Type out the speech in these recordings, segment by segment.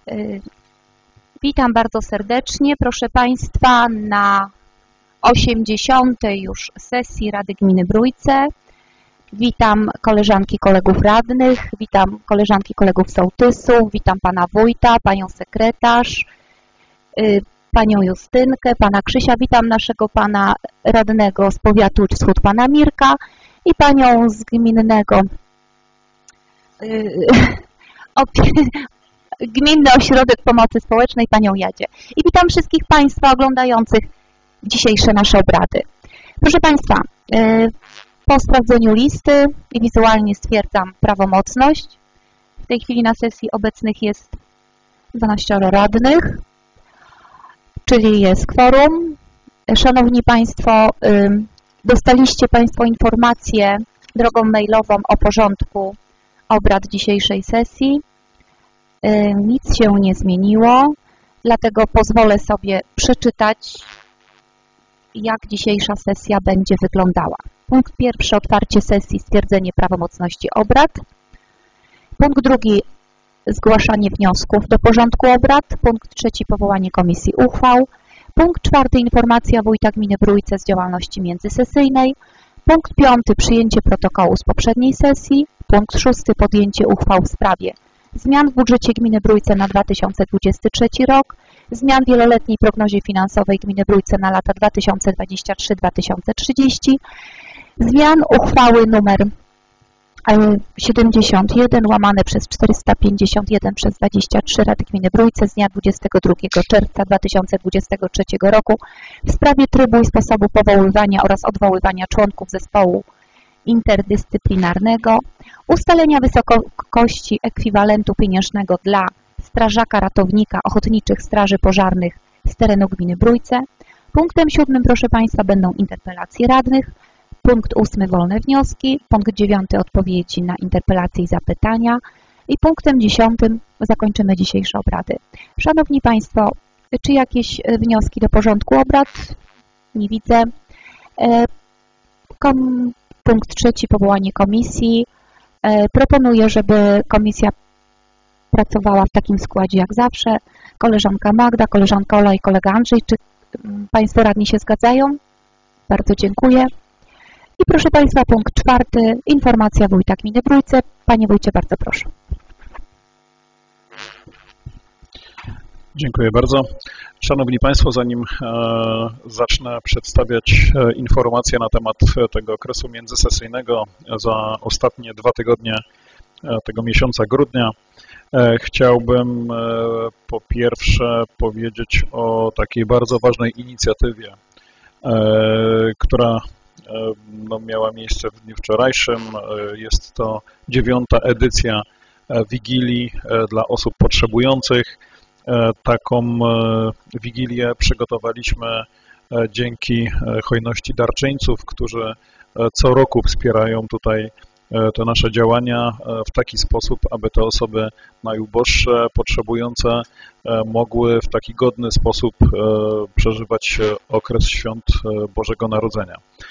Witam bardzo serdecznie, proszę Państwa, na 80. już sesji Rady Gminy Brójce. Witam koleżanki, kolegów radnych, witam koleżanki, kolegów sołtysów, witam pana wójta, panią sekretarz, panią Justynkę, pana Krzysia, witam naszego pana radnego z powiatu Wschód, pana Mirka i panią z gminnego Gminny Ośrodek Pomocy Społecznej, panią Jadzie. I witam wszystkich Państwa oglądających dzisiejsze nasze obrady. Proszę Państwa, po sprawdzeniu listy i wizualnie stwierdzam prawomocność. W tej chwili na sesji obecnych jest 12 radnych, czyli jest kworum. Szanowni Państwo, dostaliście Państwo informację drogą mailową o porządku obrad dzisiejszej sesji. Nic się nie zmieniło, dlatego pozwolę sobie przeczytać, jak dzisiejsza sesja będzie wyglądała. Punkt pierwszy, otwarcie sesji, stwierdzenie prawomocności obrad. Punkt drugi, zgłaszanie wniosków do porządku obrad. Punkt trzeci, powołanie komisji uchwał. Punkt czwarty, informacja wójta gminy Brójce z działalności międzysesyjnej. Punkt piąty, przyjęcie protokołu z poprzedniej sesji. Punkt szósty, podjęcie uchwał w sprawie zmian w budżecie gminy Brójce na 2023 rok, zmian w wieloletniej prognozie finansowej gminy Brójce na lata 2023-2030, zmian uchwały nr 71 łamane przez 451 przez 23 Rady Gminy Brójce z dnia 22 czerwca 2023 roku w sprawie trybu i sposobu powoływania oraz odwoływania członków zespołu interdyscyplinarnego, ustalenia wysokości ekwiwalentu pieniężnego dla strażaka, ratownika, ochotniczych straży pożarnych z terenu gminy Brójce. Punktem 7, proszę Państwa, będą interpelacje radnych. Punkt 8, wolne wnioski. Punkt 9, odpowiedzi na interpelacje i zapytania. I punktem 10 zakończymy dzisiejsze obrady. Szanowni Państwo, czy jakieś wnioski do porządku obrad? Nie widzę. Punkt trzeci, powołanie komisji. Proponuję, żeby komisja pracowała w takim składzie jak zawsze. Koleżanka Magda, koleżanka Ola i kolega Andrzej. Czy Państwo radni się zgadzają? Bardzo dziękuję. I proszę Państwa, punkt czwarty, informacja wójta gminy Brójce. Panie wójcie, bardzo proszę. Dziękuję bardzo. Szanowni Państwo, zanim zacznę przedstawiać informacje na temat tego okresu międzysesyjnego za ostatnie 2 tygodnie tego miesiąca grudnia, chciałbym po pierwsze powiedzieć o takiej bardzo ważnej inicjatywie, która miała miejsce w dniu wczorajszym. Jest to 9. edycja Wigilii dla osób potrzebujących. Taką wigilię przygotowaliśmy dzięki hojności darczyńców, którzy co roku wspierają tutaj te nasze działania w taki sposób, aby te osoby najuboższe, potrzebujące mogły w taki godny sposób przeżywać okres świąt Bożego Narodzenia.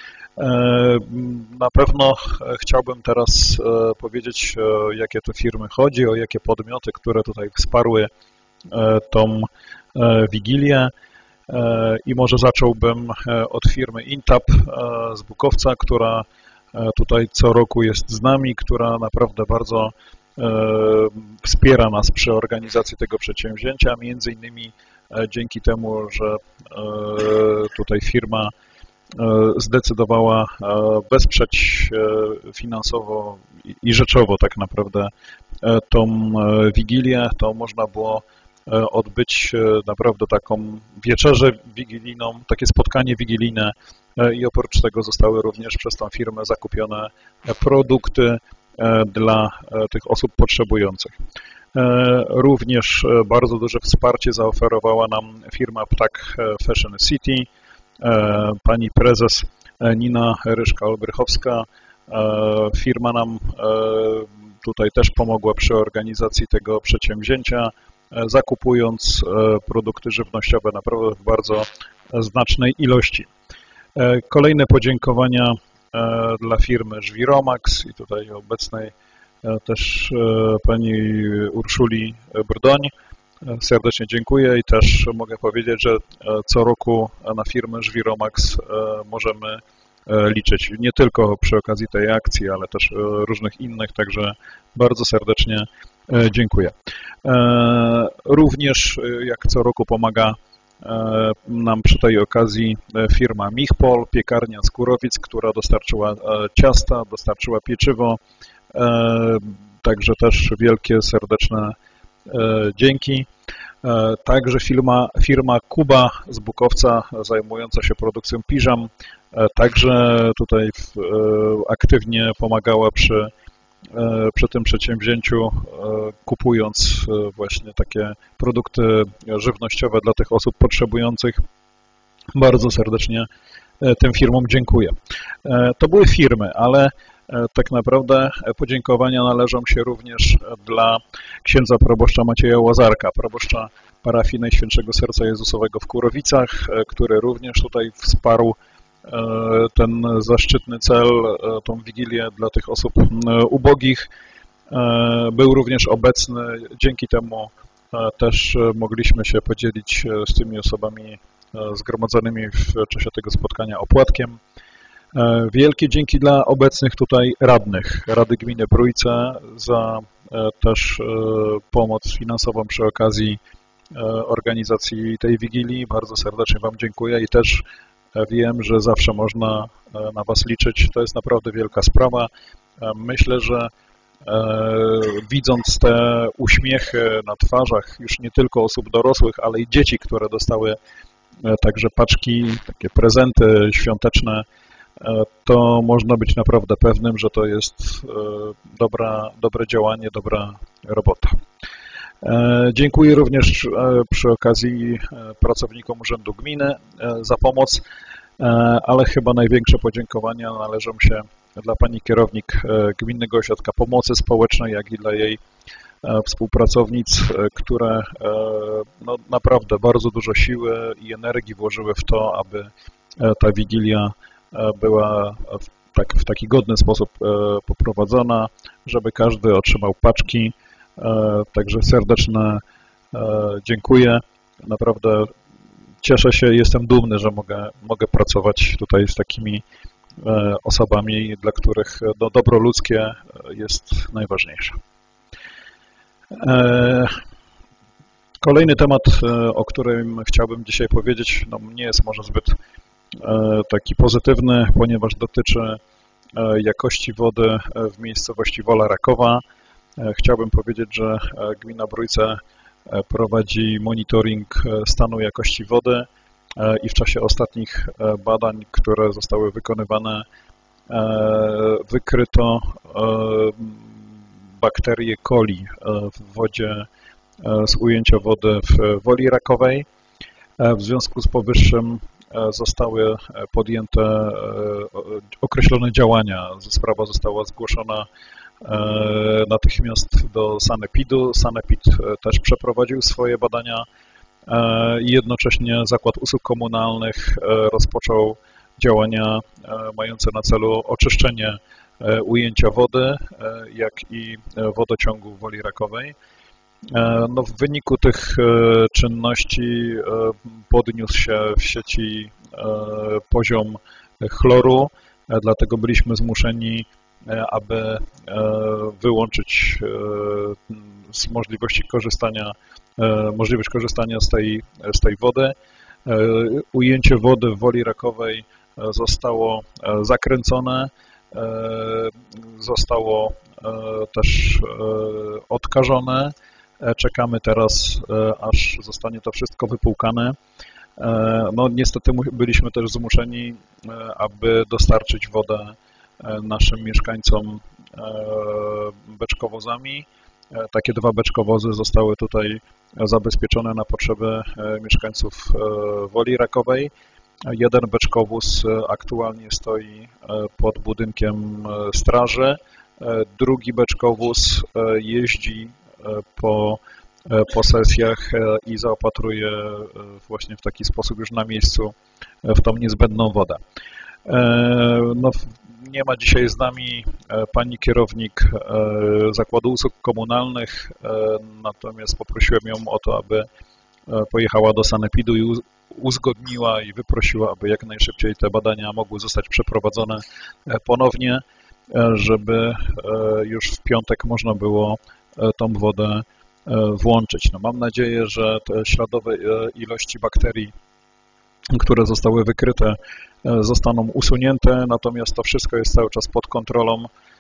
Na pewno chciałbym teraz powiedzieć, o jakie to firmy chodzi, o jakie podmioty, które tutaj wsparły tą wigilię i może zacząłbym od firmy Intap z Bukowca, która tutaj co roku jest z nami, która naprawdę bardzo wspiera nas przy organizacji tego przedsięwzięcia, między innymi dzięki temu, że tutaj firma zdecydowała wesprzeć finansowo i rzeczowo tak naprawdę tą wigilię, to można było odbyć naprawdę taką wieczerzę wigilijną, takie spotkanie wigilijne i oprócz tego zostały również przez tą firmę zakupione produkty dla tych osób potrzebujących. Również bardzo duże wsparcie zaoferowała nam firma Ptak Fashion City, pani prezes Nina Ryszka-Olbrychowska. Firma nam tutaj też pomogła przy organizacji tego przedsięwzięcia, zakupując produkty żywnościowe naprawdę w bardzo znacznej ilości. Kolejne podziękowania dla firmy Żwiromax i tutaj obecnej też pani Urszuli Brdoń, serdecznie dziękuję i też mogę powiedzieć, że co roku na firmę Żwiromax możemy liczyć. Nie tylko przy okazji tej akcji, ale też różnych innych, także bardzo serdecznie dziękuję. Również jak co roku pomaga nam przy tej okazji firma Michpol, piekarnia z Kurowic, która dostarczyła ciasta, dostarczyła pieczywo, także też wielkie, serdeczne dzięki. Także firma Kuba z Bukowca zajmująca się produkcją piżam, także tutaj aktywnie pomagała przy tym przedsięwzięciu, kupując właśnie takie produkty żywnościowe dla tych osób potrzebujących. Bardzo serdecznie tym firmom dziękuję. To były firmy, ale tak naprawdę podziękowania należą się również dla księdza proboszcza Macieja Łazarka, proboszcza parafii Najświętszego Serca Jezusowego w Kurowicach, który również tutaj wsparł ten zaszczytny cel, tą wigilię dla tych osób ubogich. Był również obecny, dzięki temu też mogliśmy się podzielić z tymi osobami zgromadzonymi w czasie tego spotkania opłatkiem. Wielkie dzięki dla obecnych tutaj radnych Rady Gminy Brójce za też pomoc finansową przy okazji organizacji tej wigilii. Bardzo serdecznie Wam dziękuję i też wiem, że zawsze można na Was liczyć. To jest naprawdę wielka sprawa. Myślę, że widząc te uśmiechy na twarzach już nie tylko osób dorosłych, ale i dzieci, które dostały także paczki, takie prezenty świąteczne, to można być naprawdę pewnym, że to jest dobre działanie, dobra robota. Dziękuję również przy okazji pracownikom Urzędu Gminy za pomoc, ale chyba największe podziękowania należą się dla pani kierownik Gminnego Ośrodka Pomocy Społecznej, jak i dla jej współpracownic, które no, naprawdę bardzo dużo siły i energii włożyły w to, aby ta wigilia była w taki godny sposób poprowadzona, żeby każdy otrzymał paczki. Także serdeczne dziękuję. Naprawdę cieszę się, jestem dumny, że mogę pracować tutaj z takimi osobami, dla których dobro ludzkie jest najważniejsze. Kolejny temat, o którym chciałbym dzisiaj powiedzieć, no nie jest może zbyt taki pozytywny, ponieważ dotyczy jakości wody w miejscowości Wola Rakowa. Chciałbym powiedzieć, że Gmina Brójce prowadzi monitoring stanu jakości wody i w czasie ostatnich badań, które zostały wykonywane, wykryto bakterię coli w wodzie z ujęcia wody w Woli Rakowej. W związku z powyższym zostały podjęte określone działania. Sprawa została zgłoszona natychmiast do Sanepidu. Sanepid też przeprowadził swoje badania i jednocześnie Zakład Usług Komunalnych rozpoczął działania mające na celu oczyszczenie ujęcia wody, jak i wodociągu w Woli Rakowej. No, w wyniku tych czynności podniósł się w sieci poziom chloru, dlatego byliśmy zmuszeni, aby wyłączyć możliwość korzystania z tej wody. Ujęcie wody w Woli Rakowej zostało zakręcone, zostało też odkażone. Czekamy teraz, aż zostanie to wszystko wypłukane. No niestety byliśmy też zmuszeni, aby dostarczyć wodę naszym mieszkańcom beczkowozami. Takie 2 beczkowozy zostały tutaj zabezpieczone na potrzeby mieszkańców Woli Rakowej. Jeden beczkowóz aktualnie stoi pod budynkiem straży. Drugi beczkowóz jeździ po sesjach i zaopatruje właśnie w taki sposób już na miejscu w tą niezbędną wodę. No, Nie ma dzisiaj z nami pani kierownik Zakładu Usług Komunalnych, natomiast poprosiłem ją o to, aby pojechała do sanepidu i uzgodniła i wyprosiła, aby jak najszybciej te badania mogły zostać przeprowadzone ponownie, żeby już w piątek można było tą wodę włączyć. No, mam nadzieję, że te śladowe ilości bakterii, które zostały wykryte, zostaną usunięte, natomiast to wszystko jest cały czas pod kontrolą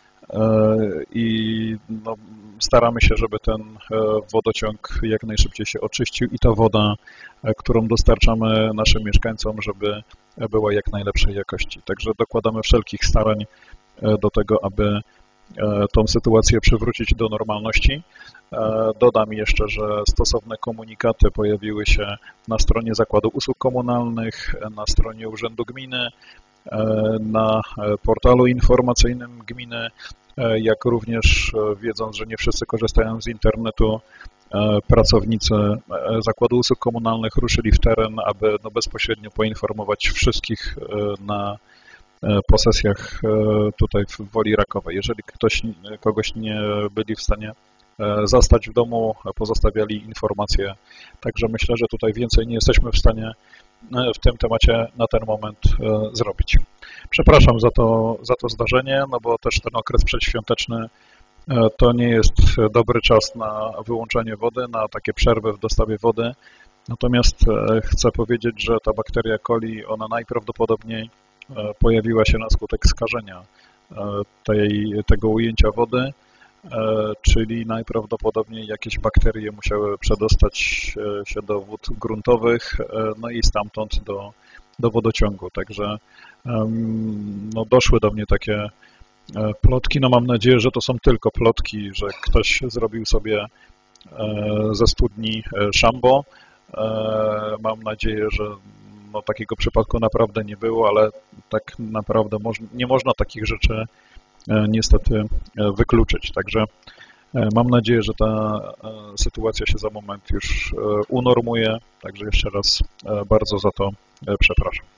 i no, staramy się, żeby ten wodociąg jak najszybciej się oczyścił i ta woda, którą dostarczamy naszym mieszkańcom, żeby była jak najlepszej jakości. Także dokładamy wszelkich starań do tego, aby tą sytuację przywrócić do normalności. Dodam jeszcze, że stosowne komunikaty pojawiły się na stronie Zakładu Usług Komunalnych, na stronie Urzędu Gminy, na portalu informacyjnym gminy, jak również wiedząc, że nie wszyscy korzystają z internetu, pracownicy Zakładu Usług Komunalnych ruszyli w teren, aby bezpośrednio poinformować wszystkich na posesjach tutaj w Woli Rakowej. Jeżeli kogoś nie byli w stanie zastać w domu, pozostawiali informacje. Także myślę, że tutaj więcej nie jesteśmy w stanie w tym temacie na ten moment zrobić. Przepraszam za to zdarzenie, no bo też ten okres przedświąteczny to nie jest dobry czas na wyłączenie wody, na takie przerwy w dostawie wody. Natomiast chcę powiedzieć, że ta bakteria coli, ona najprawdopodobniej pojawiła się na skutek skażenia tego ujęcia wody, czyli najprawdopodobniej jakieś bakterie musiały przedostać się do wód gruntowych, no i stamtąd do wodociągu. Także no, doszły do mnie takie plotki. No, mam nadzieję, że to są tylko plotki, że ktoś zrobił sobie ze studni szambo. Mam nadzieję, że no, takiego przypadku naprawdę nie było, ale tak naprawdę nie można takich rzeczy niestety wykluczyć. Także mam nadzieję, że ta sytuacja się za moment już unormuje. Także jeszcze raz bardzo za to przepraszam.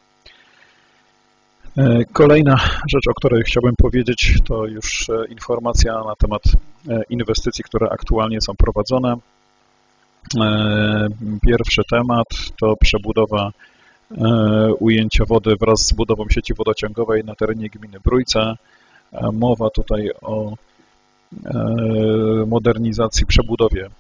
Kolejna rzecz, o której chciałbym powiedzieć, to już informacja na temat inwestycji, które aktualnie są prowadzone. Pierwszy temat to przebudowa ujęcia wody wraz z budową sieci wodociągowej na terenie gminy Brójce. Mowa tutaj o modernizacji, przebudowie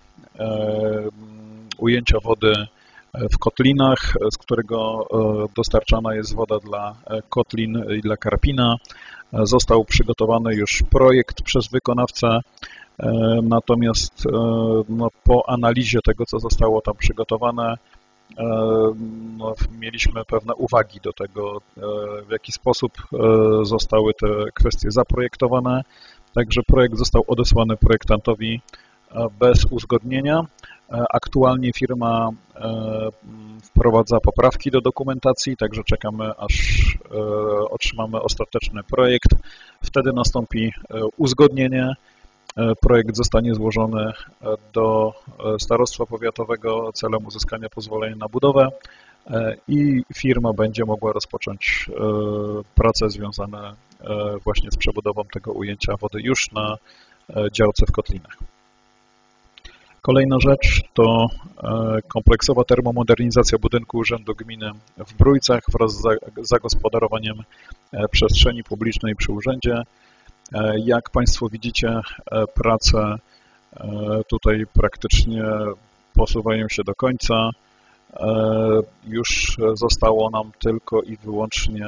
ujęcia wody w kotlinach, z którego dostarczana jest woda dla kotlin i dla Karpina. Został przygotowany już projekt przez wykonawcę, natomiast no, po analizie tego, co zostało tam przygotowane, no, mieliśmy pewne uwagi do tego, w jaki sposób zostały te kwestie zaprojektowane. Także projekt został odesłany projektantowi bez uzgodnienia. Aktualnie firma wprowadza poprawki do dokumentacji, także czekamy, aż otrzymamy ostateczny projekt. Wtedy nastąpi uzgodnienie. Projekt zostanie złożony do starostwa powiatowego celem uzyskania pozwolenia na budowę i firma będzie mogła rozpocząć prace związane właśnie z przebudową tego ujęcia wody już na działce w Kotlinach. Kolejna rzecz to kompleksowa termomodernizacja budynku Urzędu Gminy w Brójcach wraz z zagospodarowaniem przestrzeni publicznej przy urzędzie. Jak Państwo widzicie, prace tutaj praktycznie posuwają się do końca. Już zostało nam tylko i wyłącznie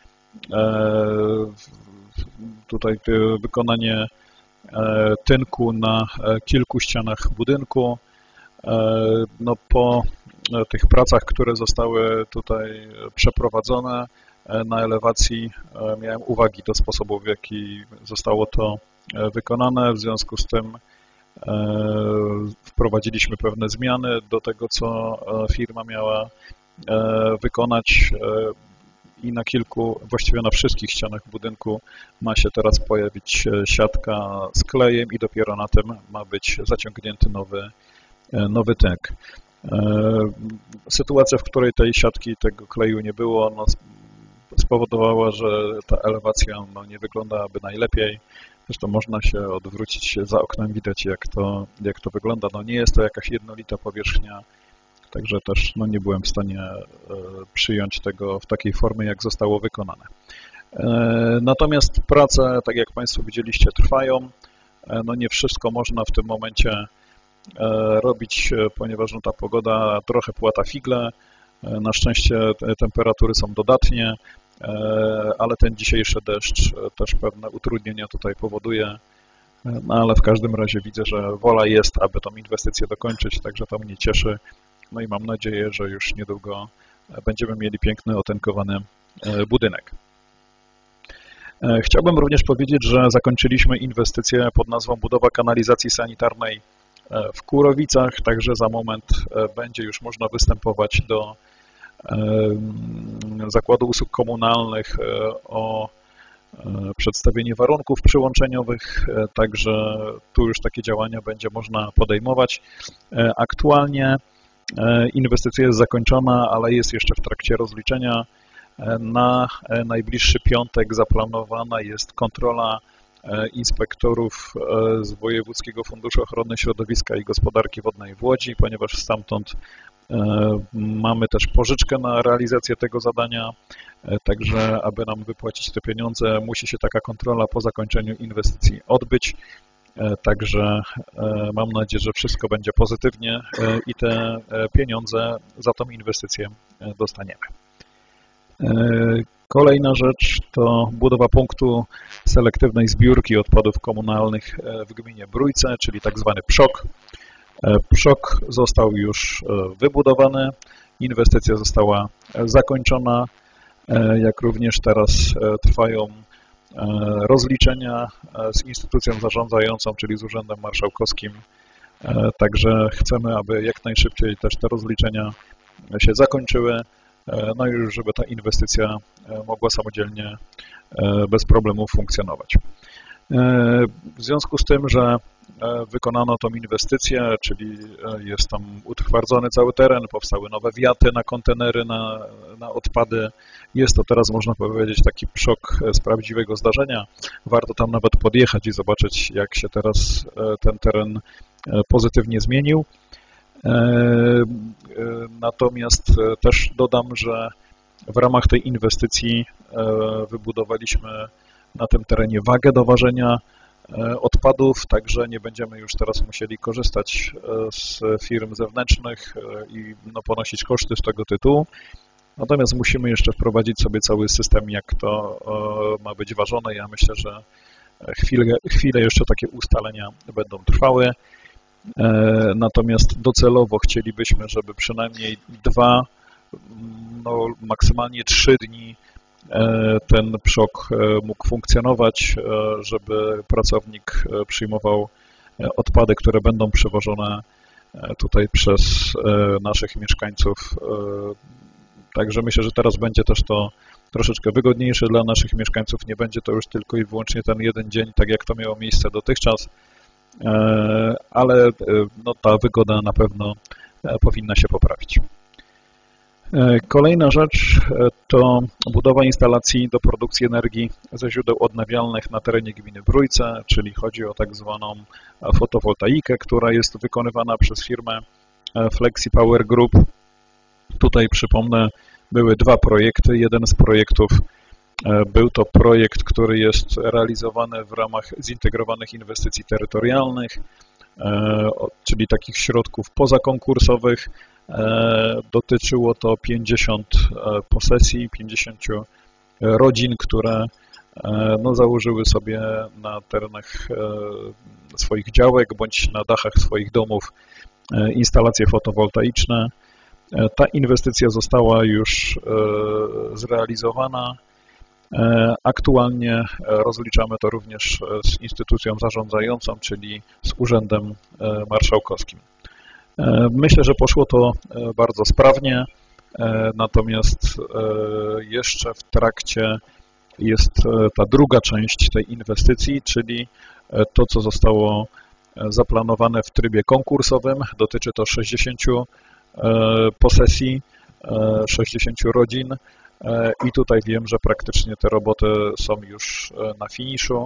tutaj wykonanie tynku na kilku ścianach budynku. No, po tych pracach, które zostały tutaj przeprowadzone na elewacji, miałem uwagi do sposobu, w jaki zostało to wykonane. W związku z tym wprowadziliśmy pewne zmiany do tego, co firma miała wykonać i na kilku, właściwie na wszystkich ścianach budynku ma się teraz pojawić siatka z klejem i dopiero na tym ma być zaciągnięty nowy tynk. Sytuacja, w której tej siatki, tego kleju nie było, no, spowodowała, że ta elewacja nie wyglądałaby najlepiej. Zresztą można się odwrócić, za oknem widać jak to wygląda. Nie jest to jakaś jednolita powierzchnia, także też nie byłem w stanie przyjąć tego w takiej formie, jak zostało wykonane. Natomiast prace, tak jak Państwo widzieliście, trwają. Nie wszystko można w tym momencie robić, ponieważ ta pogoda trochę płata figle. Na szczęście temperatury są dodatnie, ale ten dzisiejszy deszcz też pewne utrudnienia tutaj powoduje. Ale w każdym razie widzę, że wola jest, aby tą inwestycję dokończyć, także to mnie cieszy. I mam nadzieję, że już niedługo będziemy mieli piękny, otynkowany budynek. Chciałbym również powiedzieć, że zakończyliśmy inwestycję pod nazwą budowa kanalizacji sanitarnej w Kurowicach, także za moment będzie już można występować do Zakładu Usług Komunalnych o przedstawienie warunków przyłączeniowych, także tu już takie działania będzie można podejmować. Aktualnie inwestycja jest zakończona, ale jest jeszcze w trakcie rozliczenia. Na najbliższy piątek zaplanowana jest kontrola inspektorów z Wojewódzkiego Funduszu Ochrony Środowiska i Gospodarki Wodnej w Łodzi, ponieważ stamtąd mamy też pożyczkę na realizację tego zadania, także aby nam wypłacić te pieniądze, musi się taka kontrola po zakończeniu inwestycji odbyć. Także mam nadzieję, że wszystko będzie pozytywnie i te pieniądze za tą inwestycję dostaniemy. Kolejna rzecz to budowa punktu selektywnej zbiórki odpadów komunalnych w gminie Brójce, czyli tak zwany PSZOK. PSZOK został już wybudowany, inwestycja została zakończona, jak również teraz trwają rozliczenia z instytucją zarządzającą, czyli z Urzędem Marszałkowskim. Także chcemy, aby jak najszybciej też te rozliczenia się zakończyły, i już żeby ta inwestycja mogła samodzielnie, bez problemów funkcjonować. W związku z tym, że wykonano tą inwestycję, czyli jest tam utwardzony cały teren, powstały nowe wiaty na kontenery, na odpady. Jest to teraz, można powiedzieć, taki PSZOK z prawdziwego zdarzenia. Warto tam nawet podjechać i zobaczyć, jak się teraz ten teren pozytywnie zmienił. Natomiast też dodam, że w ramach tej inwestycji wybudowaliśmy na tym terenie wagę do ważenia odpadów, także nie będziemy już teraz musieli korzystać z firm zewnętrznych i ponosić koszty z tego tytułu. Natomiast musimy jeszcze wprowadzić sobie cały system, jak to ma być ważone. Ja myślę, że chwilę jeszcze takie ustalenia będą trwały. Natomiast docelowo chcielibyśmy, żeby przynajmniej 2, maksymalnie 3 dni ten PSZOK mógł funkcjonować, żeby pracownik przyjmował odpady, które będą przewożone tutaj przez naszych mieszkańców. Także myślę, że teraz będzie też to troszeczkę wygodniejsze dla naszych mieszkańców. Nie będzie to już tylko i wyłącznie ten jeden dzień, tak jak to miało miejsce dotychczas, ale ta wygoda na pewno powinna się poprawić. Kolejna rzecz to budowa instalacji do produkcji energii ze źródeł odnawialnych na terenie gminy Brójce, czyli chodzi o tak zwaną fotowoltaikę, która jest wykonywana przez firmę Flexi Power Group. Tutaj przypomnę, były 2 projekty. Jeden z projektów był to projekt, który jest realizowany w ramach zintegrowanych inwestycji terytorialnych, czyli takich środków pozakonkursowych. Dotyczyło to 50 posesji, 50 rodzin, które założyły sobie na terenach swoich działek bądź na dachach swoich domów instalacje fotowoltaiczne. Ta inwestycja została już zrealizowana. Aktualnie rozliczamy to również z instytucją zarządzającą, czyli z Urzędem Marszałkowskim. Myślę, że poszło to bardzo sprawnie, natomiast jeszcze w trakcie jest ta druga część tej inwestycji, czyli to, co zostało zaplanowane w trybie konkursowym. Dotyczy to 60 posesji, 60 rodzin. i tutaj wiem, że praktycznie te roboty są już na finiszu.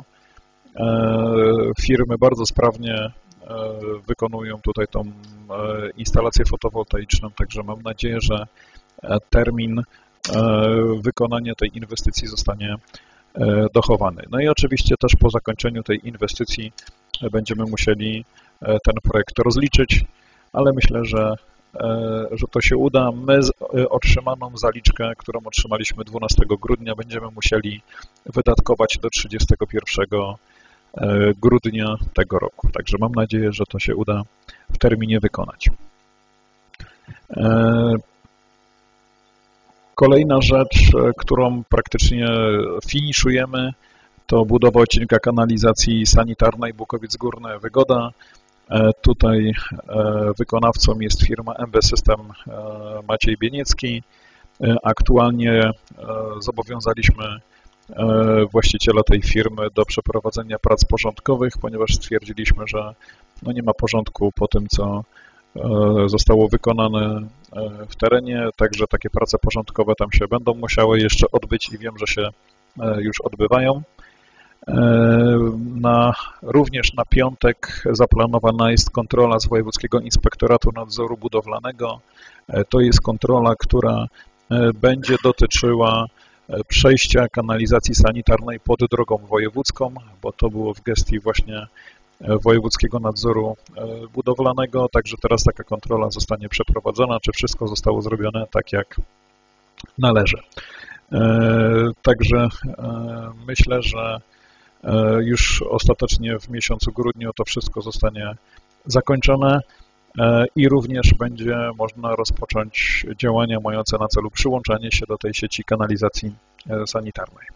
Firmy bardzo sprawnie wykonują tutaj tą instalację fotowoltaiczną, także mam nadzieję, że termin wykonania tej inwestycji zostanie dochowany. No i oczywiście też po zakończeniu tej inwestycji będziemy musieli ten projekt rozliczyć, ale myślę, że to się uda. My otrzymaną zaliczkę, którą otrzymaliśmy 12 grudnia, będziemy musieli wydatkować do 31 grudnia tego roku. Także mam nadzieję, że to się uda w terminie wykonać. Kolejna rzecz, którą praktycznie finiszujemy, to budowa odcinka kanalizacji sanitarnej Bukowiec Górne Wygoda. Tutaj wykonawcą jest firma MB System Maciej Bieniecki. Aktualnie zobowiązaliśmy właściciela tej firmy do przeprowadzenia prac porządkowych, ponieważ stwierdziliśmy, że no nie ma porządku po tym, co zostało wykonane w terenie, także takie prace porządkowe tam się będą musiały jeszcze odbyć i wiem, że się już odbywają. Również na piątek zaplanowana jest kontrola z Wojewódzkiego Inspektoratu Nadzoru Budowlanego. To jest kontrola, która będzie dotyczyła przejścia kanalizacji sanitarnej pod drogą wojewódzką, bo to było w gestii właśnie Wojewódzkiego Nadzoru Budowlanego, także teraz taka kontrola zostanie przeprowadzona, czy wszystko zostało zrobione tak, jak należy. Także myślę, że już ostatecznie w miesiącu grudniu to wszystko zostanie zakończone i również będzie można rozpocząć działania mające na celu przyłączenie się do tej sieci kanalizacji sanitarnej.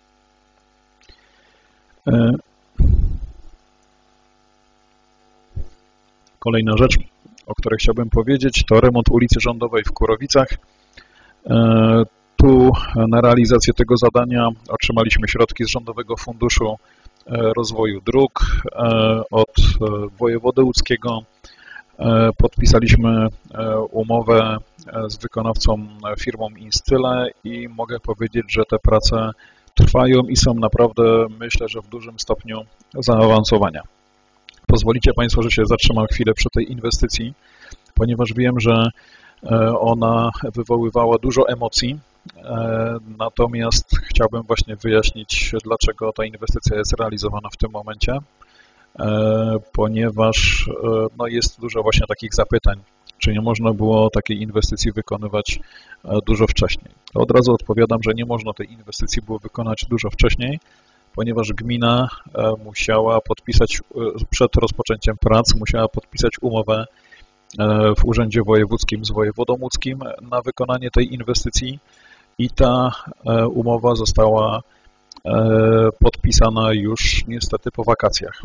Kolejna rzecz, o której chciałbym powiedzieć, to remont ulicy Rządowej w Kurowicach. Tu na realizację tego zadania otrzymaliśmy środki z Rządowego Funduszu Rozwoju Dróg od wojewody łódzkiego. Podpisaliśmy umowę z wykonawcą firmą Instyle i mogę powiedzieć, że te prace trwają i są naprawdę, myślę, że w dużym stopniu zaawansowania. Pozwolicie Państwo, że się zatrzymam chwilę przy tej inwestycji, ponieważ wiem, że ona wywoływała dużo emocji, natomiast chciałbym właśnie wyjaśnić, dlaczego ta inwestycja jest realizowana w tym momencie, ponieważ no, jest dużo właśnie takich zapytań, czy nie można było takiej inwestycji wykonywać dużo wcześniej. To od razu odpowiadam, że nie można tej inwestycji było wykonać dużo wcześniej, ponieważ gmina musiała podpisać, przed rozpoczęciem prac, musiała podpisać umowę w Urzędzie Wojewódzkim z wojewodą łódzkim na wykonanie tej inwestycji i ta umowa została podpisana już niestety po wakacjach.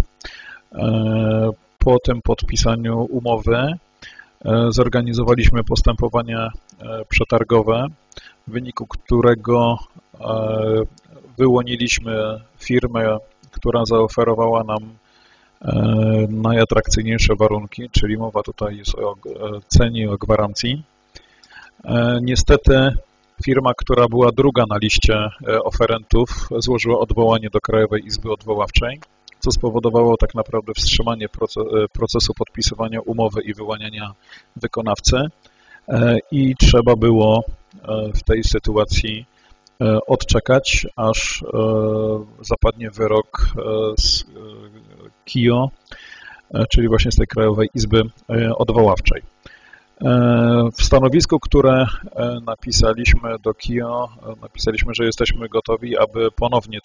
Po tym podpisaniu umowy zorganizowaliśmy postępowanie przetargowe, w wyniku którego wyłoniliśmy firmę, która zaoferowała nam najatrakcyjniejsze warunki, czyli mowa tutaj jest o cenie i o gwarancji. Niestety firma, która była druga na liście oferentów, złożyła odwołanie do Krajowej Izby Odwoławczej, co spowodowało tak naprawdę wstrzymanie procesu podpisywania umowy i wyłaniania wykonawcy i trzeba było w tej sytuacji odczekać, aż zapadnie wyrok z KIO, czyli właśnie z tej Krajowej Izby Odwoławczej. W stanowisku, które napisaliśmy do KIO, napisaliśmy, że jesteśmy gotowi, aby ponownie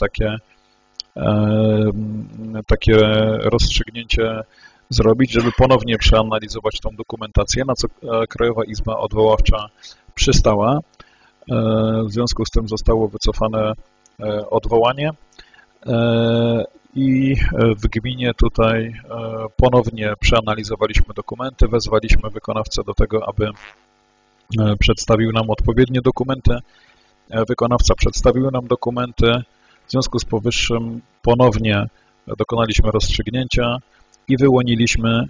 takie rozstrzygnięcie zrobić, żeby ponownie przeanalizować tą dokumentację, na co Krajowa Izba Odwoławcza przystała. W związku z tym zostało wycofane odwołanie i w gminie tutaj ponownie przeanalizowaliśmy dokumenty, wezwaliśmy wykonawcę do tego, aby przedstawił nam odpowiednie dokumenty. Wykonawca przedstawił nam dokumenty. W związku z powyższym ponownie dokonaliśmy rozstrzygnięcia i wyłoniliśmy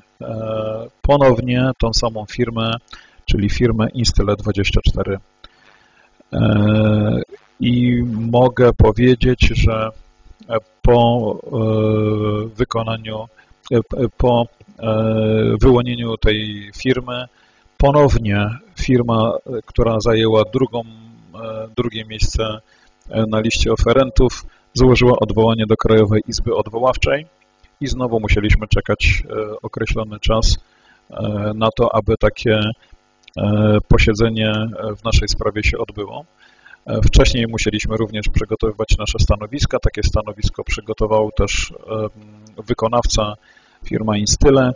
ponownie tą samą firmę, czyli firmę Instyle 24 I mogę powiedzieć, że po wykonaniu, po wyłonieniu tej firmy ponownie firma, która zajęła drugie miejsce na liście oferentów, złożyła odwołanie do Krajowej Izby Odwoławczej i znowu musieliśmy czekać określony czas na to, aby takie posiedzenie w naszej sprawie się odbyło. Wcześniej musieliśmy również przygotowywać nasze stanowiska. Takie stanowisko przygotował też wykonawca, firma Instyle.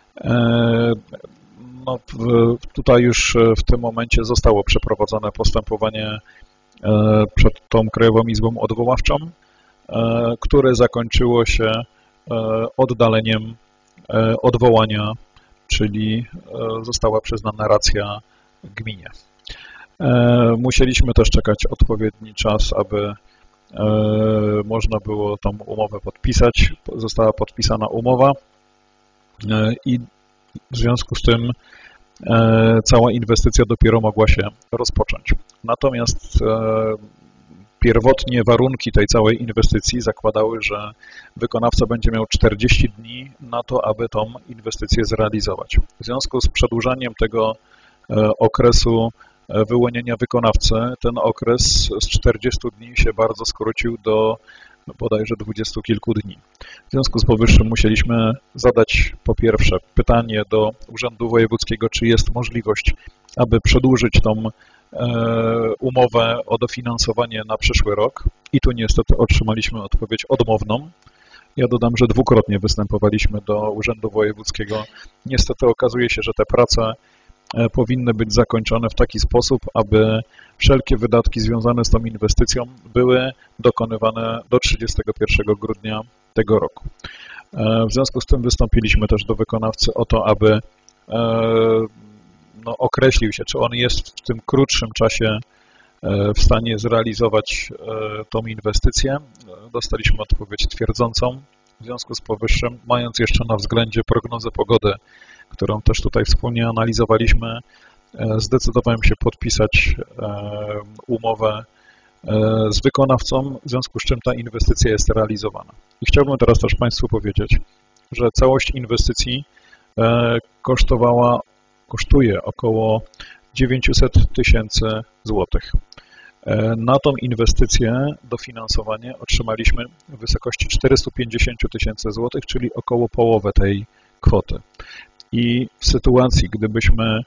No, tutaj już w tym momencie zostało przeprowadzone postępowanie przed tą Krajową Izbą Odwoławczą, które zakończyło się oddaleniem odwołania, czyli została przyznana racja gminie. Musieliśmy też czekać odpowiedni czas, aby można było tą umowę podpisać. Została podpisana umowa i w związku z tym cała inwestycja dopiero mogła się rozpocząć. Natomiast pierwotnie warunki tej całej inwestycji zakładały, że wykonawca będzie miał 40 dni na to, aby tą inwestycję zrealizować. W związku z przedłużaniem tego okresu wyłonienia wykonawcy, ten okres z 40 dni się bardzo skrócił do bodajże 20 kilku dni. W związku z powyższym musieliśmy zadać po pierwsze pytanie do Urzędu Wojewódzkiego, czy jest możliwość, aby przedłużyć tą umowę o dofinansowanie na przyszły rok i tu niestety otrzymaliśmy odpowiedź odmowną. Ja dodam, że dwukrotnie występowaliśmy do Urzędu Wojewódzkiego. Niestety okazuje się, że te prace powinny być zakończone w taki sposób, aby wszelkie wydatki związane z tą inwestycją były dokonywane do 31 grudnia tego roku. W związku z tym wystąpiliśmy też do wykonawcy o to, aby określił się, czy on jest w tym krótszym czasie w stanie zrealizować tą inwestycję. Dostaliśmy odpowiedź twierdzącą. W związku z powyższym, mając jeszcze na względzie prognozę pogody, którą też tutaj wspólnie analizowaliśmy, zdecydowałem się podpisać umowę z wykonawcą, w związku z czym ta inwestycja jest realizowana. I chciałbym teraz też Państwu powiedzieć, że całość inwestycji kosztuje około 900 000 złotych. Na tą inwestycję dofinansowanie otrzymaliśmy w wysokości 450 000 złotych, czyli około połowę tej kwoty. I w sytuacji, gdybyśmy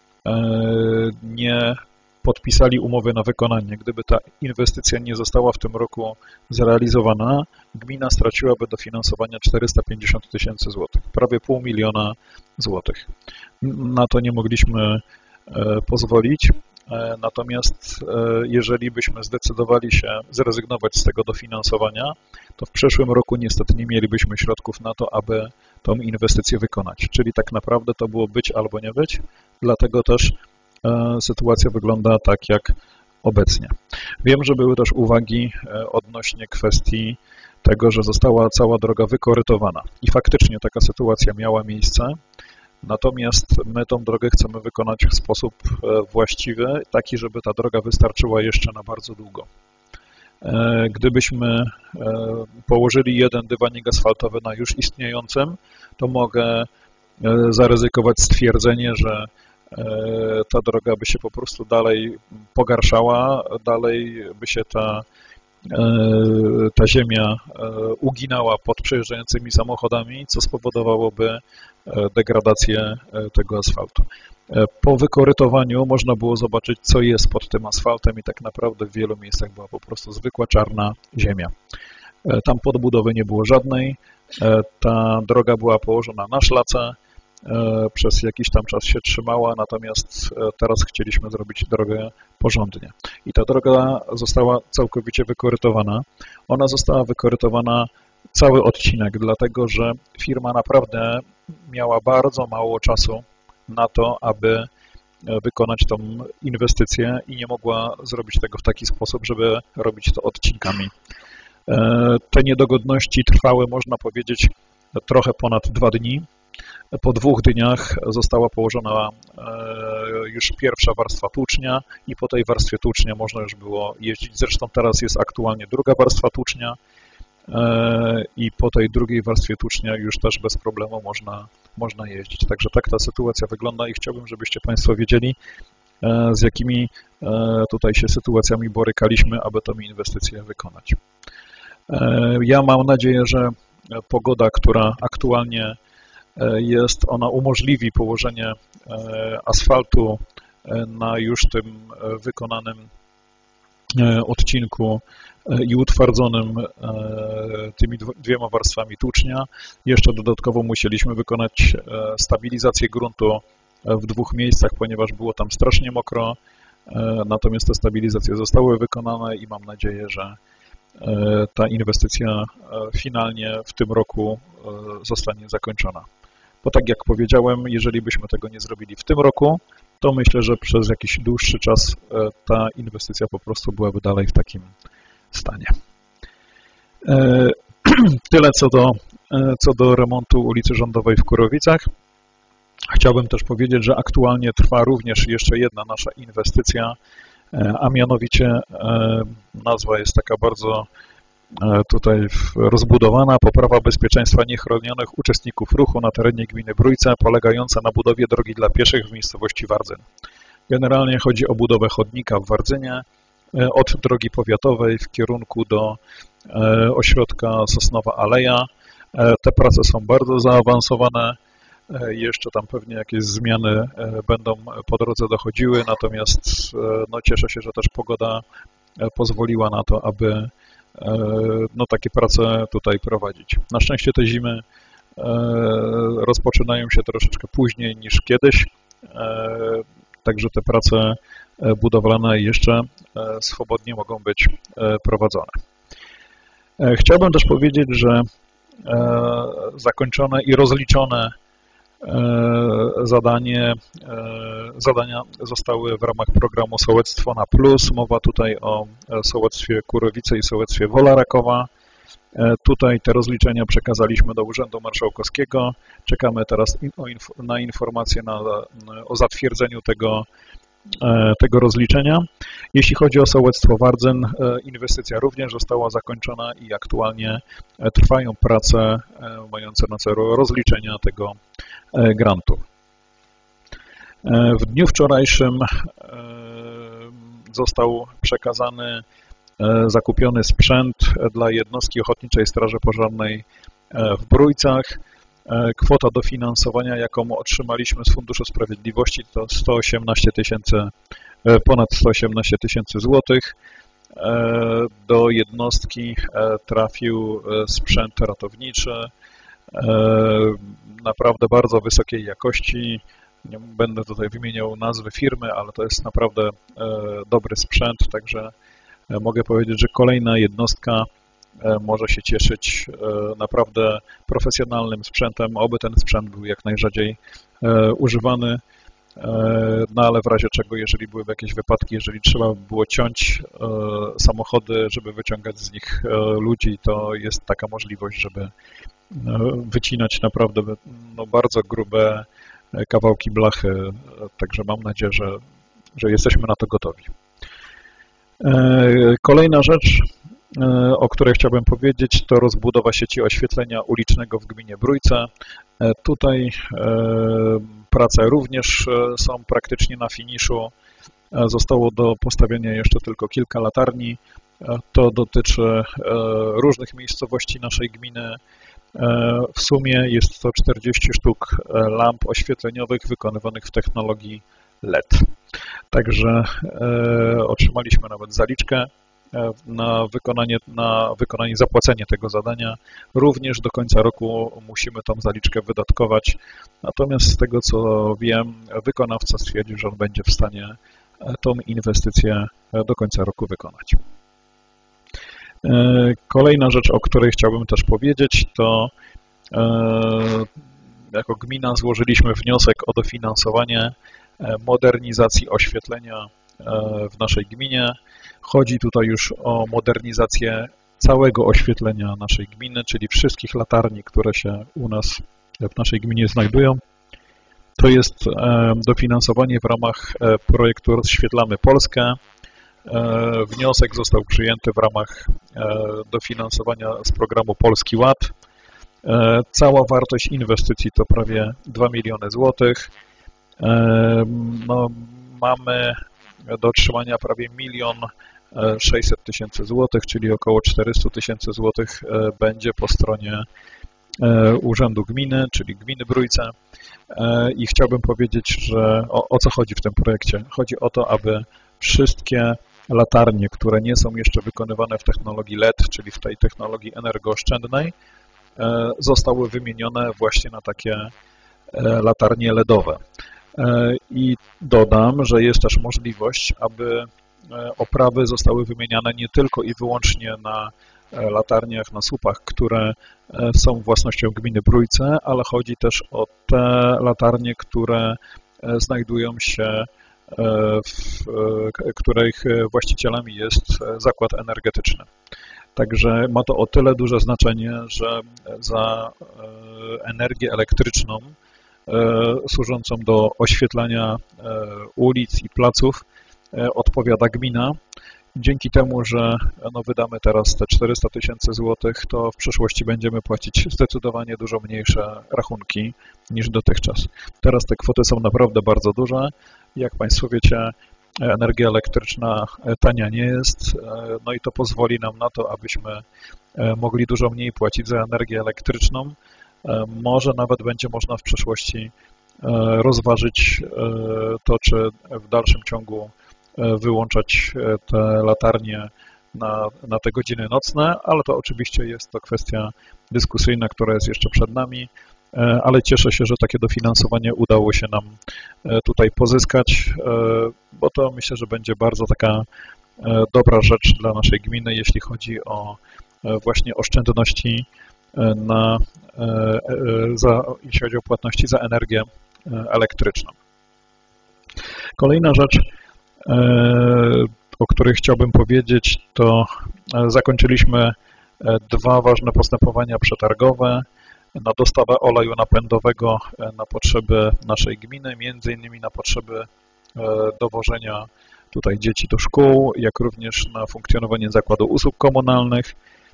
nie podpisali umowy na wykonanie, gdyby ta inwestycja nie została w tym roku zrealizowana, gmina straciłaby dofinansowania 450 000 złotych, prawie 500 000 złotych. Na to nie mogliśmy pozwolić, natomiast jeżeli byśmy zdecydowali się zrezygnować z tego dofinansowania, to w przyszłym roku niestety nie mielibyśmy środków na to, aby tą inwestycję wykonać. Czyli tak naprawdę to było być albo nie być, dlatego też sytuacja wygląda tak jak obecnie. Wiem, że były też uwagi odnośnie kwestii tego, że została cała droga wykorytowana i faktycznie taka sytuacja miała miejsce, natomiast my tą drogę chcemy wykonać w sposób właściwy, taki, żeby ta droga wystarczyła jeszcze na bardzo długo. Gdybyśmy położyli jeden dywanik asfaltowy na już istniejącym, to mogę zaryzykować stwierdzenie, że ta droga by się po prostu dalej pogarszała, dalej by się ta ziemia uginała pod przejeżdżającymi samochodami, co spowodowałoby degradację tego asfaltu. Po wykorytowaniu można było zobaczyć, co jest pod tym asfaltem i tak naprawdę w wielu miejscach była po prostu zwykła czarna ziemia. Tam podbudowy nie było żadnej, ta droga była położona na szlace, przez jakiś tam czas się trzymała, natomiast teraz chcieliśmy zrobić drogę porządnie. I ta droga została całkowicie wykorytowana. Ona została wykorytowana cały odcinek, dlatego że firma naprawdę miała bardzo mało czasu na to, aby wykonać tą inwestycję i nie mogła zrobić tego w taki sposób, żeby robić to odcinkami. Te niedogodności trwały, można powiedzieć, trochę ponad 2 dni. Po 2 dniach została położona już pierwsza warstwa tłucznia i po tej warstwie tłucznia można już było jeździć. Zresztą teraz jest aktualnie druga warstwa tłucznia i po tej drugiej warstwie tłucznia już też bez problemu można jeździć. Także tak ta sytuacja wygląda i chciałbym, żebyście Państwo wiedzieli, z jakimi tutaj się sytuacjami borykaliśmy, aby tę inwestycję wykonać. Ja mam nadzieję, że pogoda, która aktualnie jest, ona umożliwi położenie asfaltu na już tym wykonanym odcinku i utwardzonym tymi 2 warstwami tłucznia. Jeszcze dodatkowo musieliśmy wykonać stabilizację gruntu w 2 miejscach, ponieważ było tam strasznie mokro, natomiast te stabilizacje zostały wykonane i mam nadzieję, że ta inwestycja finalnie w tym roku zostanie zakończona. Bo tak jak powiedziałem, jeżeli byśmy tego nie zrobili w tym roku, to myślę, że przez jakiś dłuższy czas ta inwestycja po prostu byłaby dalej w takim stanie. Tyle co do remontu ulicy Rządowej w Kurowicach. Chciałbym też powiedzieć, że aktualnie trwa również jeszcze jedna nasza inwestycja, a mianowicie nazwa jest taka bardzo tutaj rozbudowana: poprawa bezpieczeństwa niechronionych uczestników ruchu na terenie gminy Brójce, polegająca na budowie drogi dla pieszych w miejscowości Wardzyn. Generalnie chodzi o budowę chodnika w Wardzynie od drogi powiatowej w kierunku do ośrodka Sosnowa Aleja. Te prace są bardzo zaawansowane. Jeszcze tam pewnie jakieś zmiany będą po drodze dochodziły, natomiast no, cieszę się, że też pogoda pozwoliła na to, aby no, takie prace tutaj prowadzić. Na szczęście te zimy rozpoczynają się troszeczkę później niż kiedyś, także te prace budowlane jeszcze swobodnie mogą być prowadzone. Chciałbym też powiedzieć, że zakończone i rozliczone zadania zostały w ramach programu Sołectwo na Plus. Mowa tutaj o sołectwie Kurowice i sołectwie Wola Rakowa. Tutaj te rozliczenia przekazaliśmy do Urzędu Marszałkowskiego. Czekamy teraz na informację o zatwierdzeniu tego rozliczenia. Jeśli chodzi o sołectwo Wardzyn, inwestycja również została zakończona i aktualnie trwają prace mające na celu rozliczenia tego grantu. W dniu wczorajszym został przekazany zakupiony sprzęt dla jednostki Ochotniczej Straży Pożarnej w Brójcach. Kwota dofinansowania, jaką otrzymaliśmy z Funduszu Sprawiedliwości, to ponad 118 tysięcy złotych. Do jednostki trafił sprzęt ratowniczy, naprawdę bardzo wysokiej jakości. Nie będę tutaj wymieniał nazwy firmy, ale to jest naprawdę dobry sprzęt, także mogę powiedzieć, że kolejna jednostka może się cieszyć naprawdę profesjonalnym sprzętem. Oby ten sprzęt był jak najrzadziej używany, no ale w razie czego, jeżeli byłyby jakieś wypadki, jeżeli trzeba by było ciąć samochody, żeby wyciągać z nich ludzi, to jest taka możliwość, żeby wycinać naprawdę no, bardzo grube kawałki blachy, także mam nadzieję, że jesteśmy na to gotowi. Kolejna rzecz, o której chciałbym powiedzieć, to rozbudowa sieci oświetlenia ulicznego w gminie Brójce. Tutaj prace również są praktycznie na finiszu. Zostało do postawienia jeszcze tylko kilka latarni. To dotyczy różnych miejscowości naszej gminy. W sumie jest to 40 sztuk lamp oświetleniowych wykonywanych w technologii LED. Także otrzymaliśmy nawet zaliczkę na wykonanie, zapłacenie tego zadania. Również do końca roku musimy tą zaliczkę wydatkować. Natomiast z tego co wiem, wykonawca stwierdził, że on będzie w stanie tą inwestycję do końca roku wykonać. Kolejna rzecz, o której chciałbym też powiedzieć, to jako gmina złożyliśmy wniosek o dofinansowanie modernizacji oświetlenia w naszej gminie. Chodzi tutaj już o modernizację całego oświetlenia naszej gminy, czyli wszystkich latarni, które się u nas w naszej gminie znajdują. To jest dofinansowanie w ramach projektu Rozświetlamy Polskę. Wniosek został przyjęty w ramach dofinansowania z programu Polski Ład. Cała wartość inwestycji to prawie 2 miliony złotych. No, mamy do otrzymania prawie 1 600 000 złotych, czyli około 400 000 złotych będzie po stronie Urzędu Gminy, czyli Gminy Brójce. I chciałbym powiedzieć, że o co chodzi w tym projekcie. Chodzi o to, aby wszystkie latarnie, które nie są jeszcze wykonywane w technologii LED, czyli w tej technologii energooszczędnej, zostały wymienione właśnie na takie latarnie LEDowe. I dodam, że jest też możliwość, aby oprawy zostały wymieniane nie tylko i wyłącznie na latarniach, na słupach, które są własnością gminy Brójce, ale chodzi też o te latarnie, które znajdują się, których właścicielami jest zakład energetyczny. Także ma to o tyle duże znaczenie, że za energię elektryczną służącą do oświetlania ulic i placów odpowiada gmina. Dzięki temu, że wydamy teraz te 400 000 złotych, to w przyszłości będziemy płacić zdecydowanie dużo mniejsze rachunki niż dotychczas. Teraz te kwoty są naprawdę bardzo duże. Jak Państwo wiecie, energia elektryczna tania nie jest, no i to pozwoli nam na to, abyśmy mogli dużo mniej płacić za energię elektryczną. Może nawet będzie można w przyszłości rozważyć to, czy w dalszym ciągu wyłączać te latarnie na te godziny nocne, ale to oczywiście jest to kwestia dyskusyjna, która jest jeszcze przed nami, ale cieszę się, że takie dofinansowanie udało się nam tutaj pozyskać, bo to myślę, że będzie bardzo taka dobra rzecz dla naszej gminy, jeśli chodzi o właśnie oszczędności jeśli chodzi o płatności za energię elektryczną. Kolejna rzecz, o której chciałbym powiedzieć, to zakończyliśmy 2 ważne postępowania przetargowe na dostawę oleju napędowego na potrzeby naszej gminy, między innymi na potrzeby dowożenia tutaj dzieci do szkół, jak również na funkcjonowanie zakładu usług komunalnych,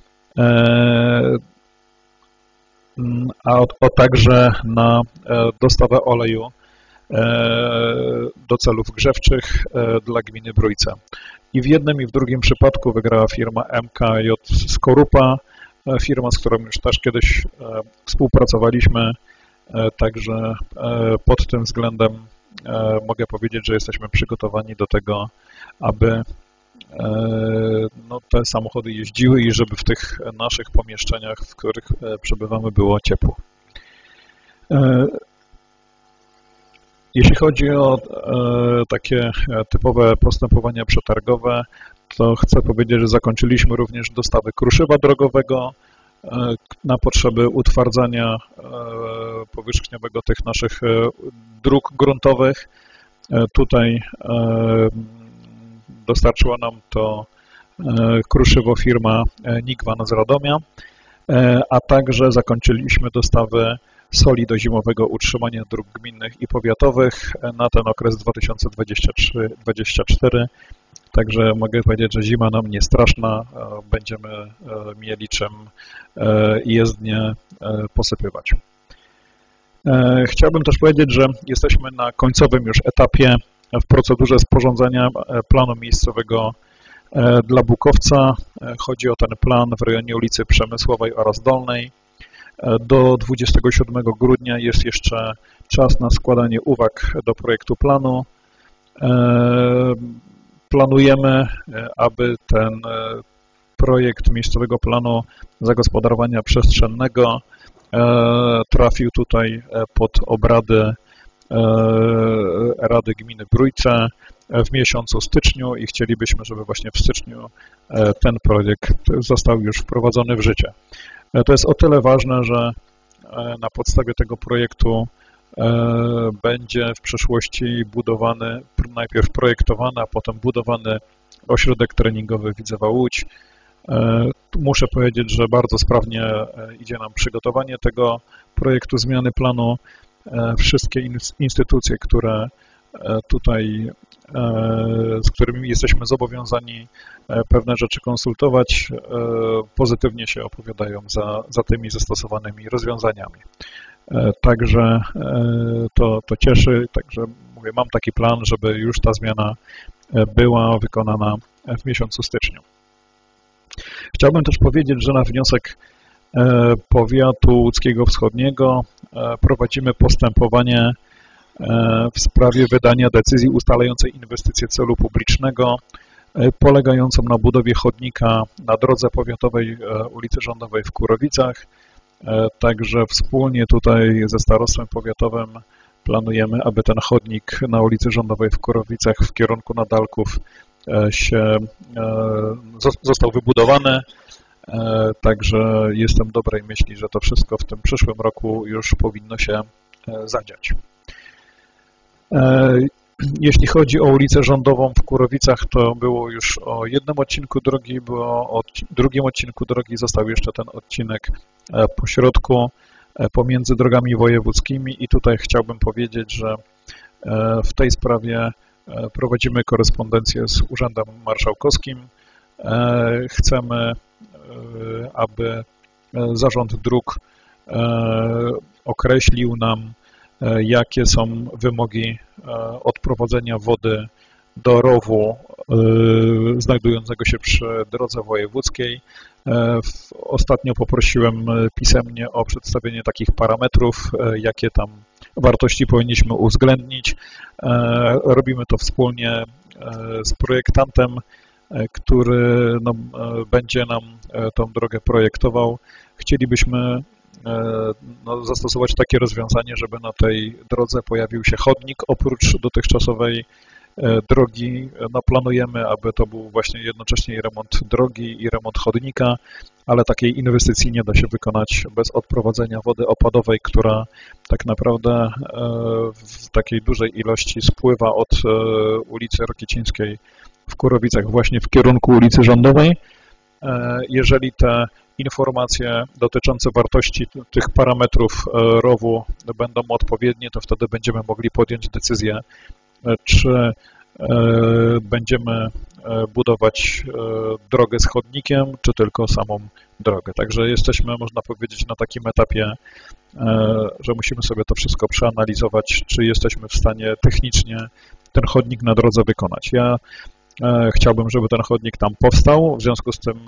a także na dostawę oleju do celów grzewczych dla gminy Brójce. I w jednym i w drugim przypadku wygrała firma MKJ Skorupa, firma, z którą już też kiedyś współpracowaliśmy, także pod tym względem mogę powiedzieć, że jesteśmy przygotowani do tego, aby te samochody jeździły i żeby w tych naszych pomieszczeniach, w których przebywamy, było ciepło. Jeśli chodzi o takie typowe postępowania przetargowe, to chcę powiedzieć, że zakończyliśmy również dostawy kruszywa drogowego na potrzeby utwardzania powierzchniowego tych naszych dróg gruntowych. Tutaj dostarczyła nam to kruszywo firma Nigwan z Radomia, a także zakończyliśmy dostawy soli do zimowego utrzymania dróg gminnych i powiatowych na ten okres 2023-2024. Także mogę powiedzieć, że zima nam nie straszna, będziemy mieli czym jezdnie posypywać. Chciałbym też powiedzieć, że jesteśmy na końcowym już etapie w procedurze sporządzenia planu miejscowego dla Bukowca. Chodzi o ten plan w rejonie ulicy Przemysłowej oraz Dolnej. Do 27 grudnia jest jeszcze czas na składanie uwag do projektu planu. Planujemy, aby ten projekt miejscowego planu zagospodarowania przestrzennego trafił tutaj pod obrady Rady Gminy Brójce w miesiącu styczniu i chcielibyśmy, żeby właśnie w styczniu ten projekt został już wprowadzony w życie. To jest o tyle ważne, że na podstawie tego projektu będzie w przyszłości budowany, najpierw projektowany, a potem budowany ośrodek treningowy Widzewa Łódź, Muszę powiedzieć, że bardzo sprawnie idzie nam przygotowanie tego projektu zmiany planu. Wszystkie instytucje, które tutaj, z którymi jesteśmy zobowiązani pewne rzeczy konsultować, pozytywnie się opowiadają za tymi zastosowanymi rozwiązaniami. Także to cieszy, także mówię, mam taki plan, żeby już ta zmiana była wykonana w miesiącu styczniu. Chciałbym też powiedzieć, że na wniosek powiatu łódzkiego wschodniego prowadzimy postępowanie w sprawie wydania decyzji ustalającej inwestycję celu publicznego polegającą na budowie chodnika na drodze powiatowej ulicy Rządowej w Kurowicach. Także wspólnie tutaj ze starostwem powiatowym planujemy, aby ten chodnik na ulicy Rządowej w Kurowicach w kierunku Nadalków został wybudowany. Także jestem dobrej myśli, że to wszystko w tym przyszłym roku już powinno się zadziać. Jeśli chodzi o ulicę Rządową w Kurowicach, to było już o jednym odcinku drogi, o drugim odcinku drogi został jeszcze ten odcinek po środku pomiędzy drogami wojewódzkimi i tutaj chciałbym powiedzieć, że w tej sprawie prowadzimy korespondencję z Urzędem Marszałkowskim. Chcemy, aby Zarząd Dróg określił nam, jakie są wymogi odprowadzenia wody do rowu znajdującego się przy drodze wojewódzkiej. Ostatnio poprosiłem pisemnie o przedstawienie takich parametrów, jakie tam wartości powinniśmy uwzględnić. Robimy to wspólnie z projektantem, który będzie nam tą drogę projektował. Chcielibyśmy zastosować takie rozwiązanie, żeby na tej drodze pojawił się chodnik oprócz dotychczasowej drogi. Planujemy, aby to był właśnie jednocześnie i remont drogi, i remont chodnika, ale takiej inwestycji nie da się wykonać bez odprowadzenia wody opadowej, która tak naprawdę w takiej dużej ilości spływa od ulicy Rokicińskiej w Kurowicach właśnie w kierunku ulicy Rządowej. Jeżeli te informacje dotyczące wartości tych parametrów rowu będą odpowiednie, to wtedy będziemy mogli podjąć decyzję, czy będziemy budować drogę z chodnikiem, czy tylko samą drogę. Także jesteśmy, można powiedzieć, na takim etapie, że musimy sobie to wszystko przeanalizować, czy jesteśmy w stanie technicznie ten chodnik na drodze wykonać. Ja chciałbym, żeby ten chodnik tam powstał, w związku z tym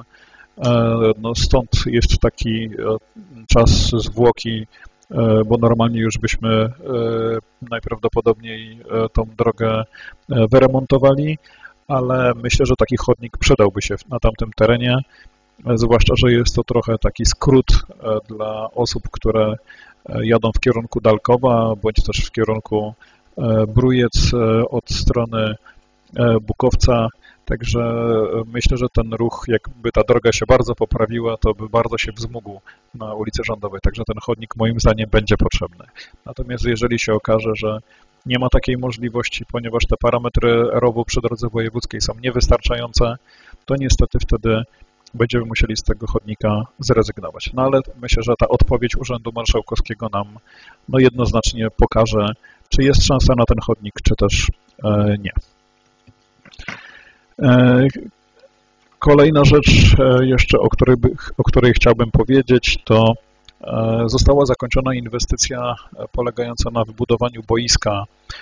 stąd jest taki czas zwłoki, bo normalnie już byśmy najprawdopodobniej tą drogę wyremontowali, ale myślę, że taki chodnik przydałby się na tamtym terenie, zwłaszcza, że jest to trochę taki skrót dla osób, które jadą w kierunku Dalkowa, bądź też w kierunku Brujec od strony Bukowca. Także myślę, że ten ruch, jakby ta droga się bardzo poprawiła, to by bardzo się wzmógł na ulicy Rządowej. Także ten chodnik moim zdaniem będzie potrzebny. Natomiast jeżeli się okaże, że nie ma takiej możliwości, ponieważ te parametry rowu przy drodze wojewódzkiej są niewystarczające, to niestety wtedy będziemy musieli z tego chodnika zrezygnować. No ale myślę, że ta odpowiedź Urzędu Marszałkowskiego nam jednoznacznie pokaże, czy jest szansa na ten chodnik, czy też nie. Kolejna rzecz jeszcze, o której chciałbym powiedzieć, to została zakończona inwestycja polegająca na wybudowaniu boiska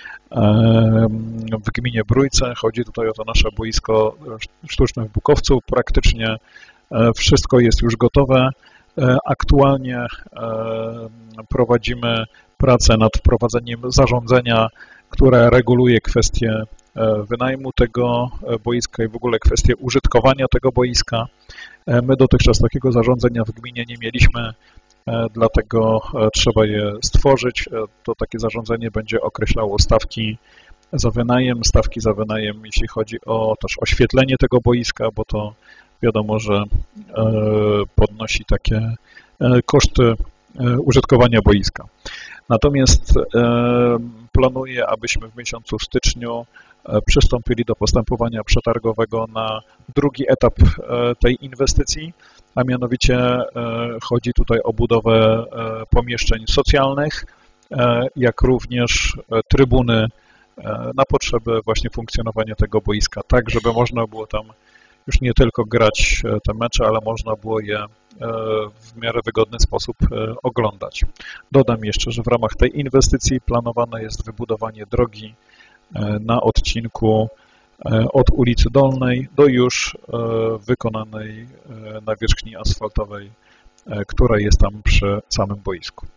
w gminie Brójce. Chodzi tutaj o to nasze boisko sztuczne w Bukowcu. Praktycznie wszystko jest już gotowe. Aktualnie prowadzimy pracę nad wprowadzeniem zarządzenia, które reguluje kwestie wynajmu tego boiska i w ogóle kwestie użytkowania tego boiska. My dotychczas takiego zarządzenia w gminie nie mieliśmy, dlatego trzeba je stworzyć. To takie zarządzenie będzie określało stawki za wynajem, jeśli chodzi o też oświetlenie tego boiska, bo to wiadomo, że podnosi takie koszty użytkowania boiska. Natomiast planuję, abyśmy w miesiącu styczniu przystąpili do postępowania przetargowego na drugi etap tej inwestycji, a mianowicie chodzi tutaj o budowę pomieszczeń socjalnych, jak również trybuny na potrzeby właśnie funkcjonowania tego boiska, tak żeby można było tam już nie tylko grać te mecze, ale można było je w miarę wygodny sposób oglądać. Dodam jeszcze, że w ramach tej inwestycji planowane jest wybudowanie drogi na odcinku od ulicy Dolnej do już wykonanej nawierzchni asfaltowej, która jest tam przy samym boisku.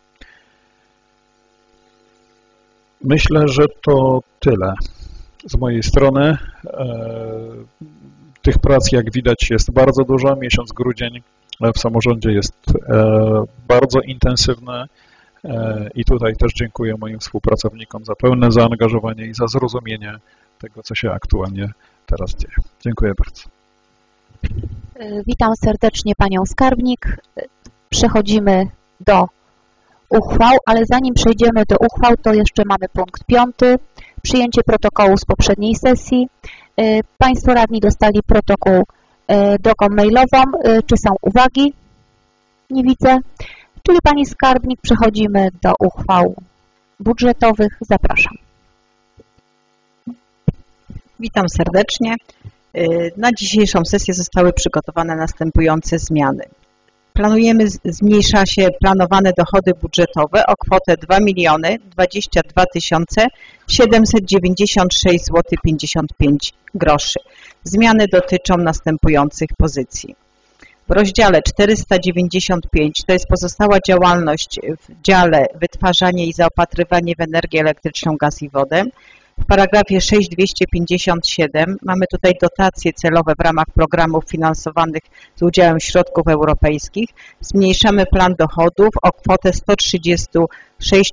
Myślę, że to tyle z mojej strony. Tych prac, jak widać, jest bardzo dużo. Miesiąc grudzień w samorządzie jest bardzo intensywny i tutaj też dziękuję moim współpracownikom za pełne zaangażowanie i za zrozumienie tego, co się aktualnie teraz dzieje. Dziękuję bardzo. Witam serdecznie Panią Skarbnik. Przechodzimy do uchwał, ale zanim przejdziemy do uchwał, to jeszcze mamy punkt 5. Przyjęcie protokołu z poprzedniej sesji. Państwo radni dostali protokół drogą mailową. Czy są uwagi? Nie widzę. Czyli Pani Skarbnik, przechodzimy do uchwał budżetowych. Zapraszam. Witam serdecznie. Na dzisiejszą sesję zostały przygotowane następujące zmiany. Zmniejsza się planowane dochody budżetowe o kwotę 2 022 796 zł 55 groszy. Zmiany dotyczą następujących pozycji. W rozdziale 495 to jest pozostała działalność w dziale wytwarzanie i zaopatrywanie w energię elektryczną, gaz i wodę. W paragrafie 6257 mamy tutaj dotacje celowe w ramach programów finansowanych z udziałem środków europejskich. Zmniejszamy plan dochodów o kwotę 136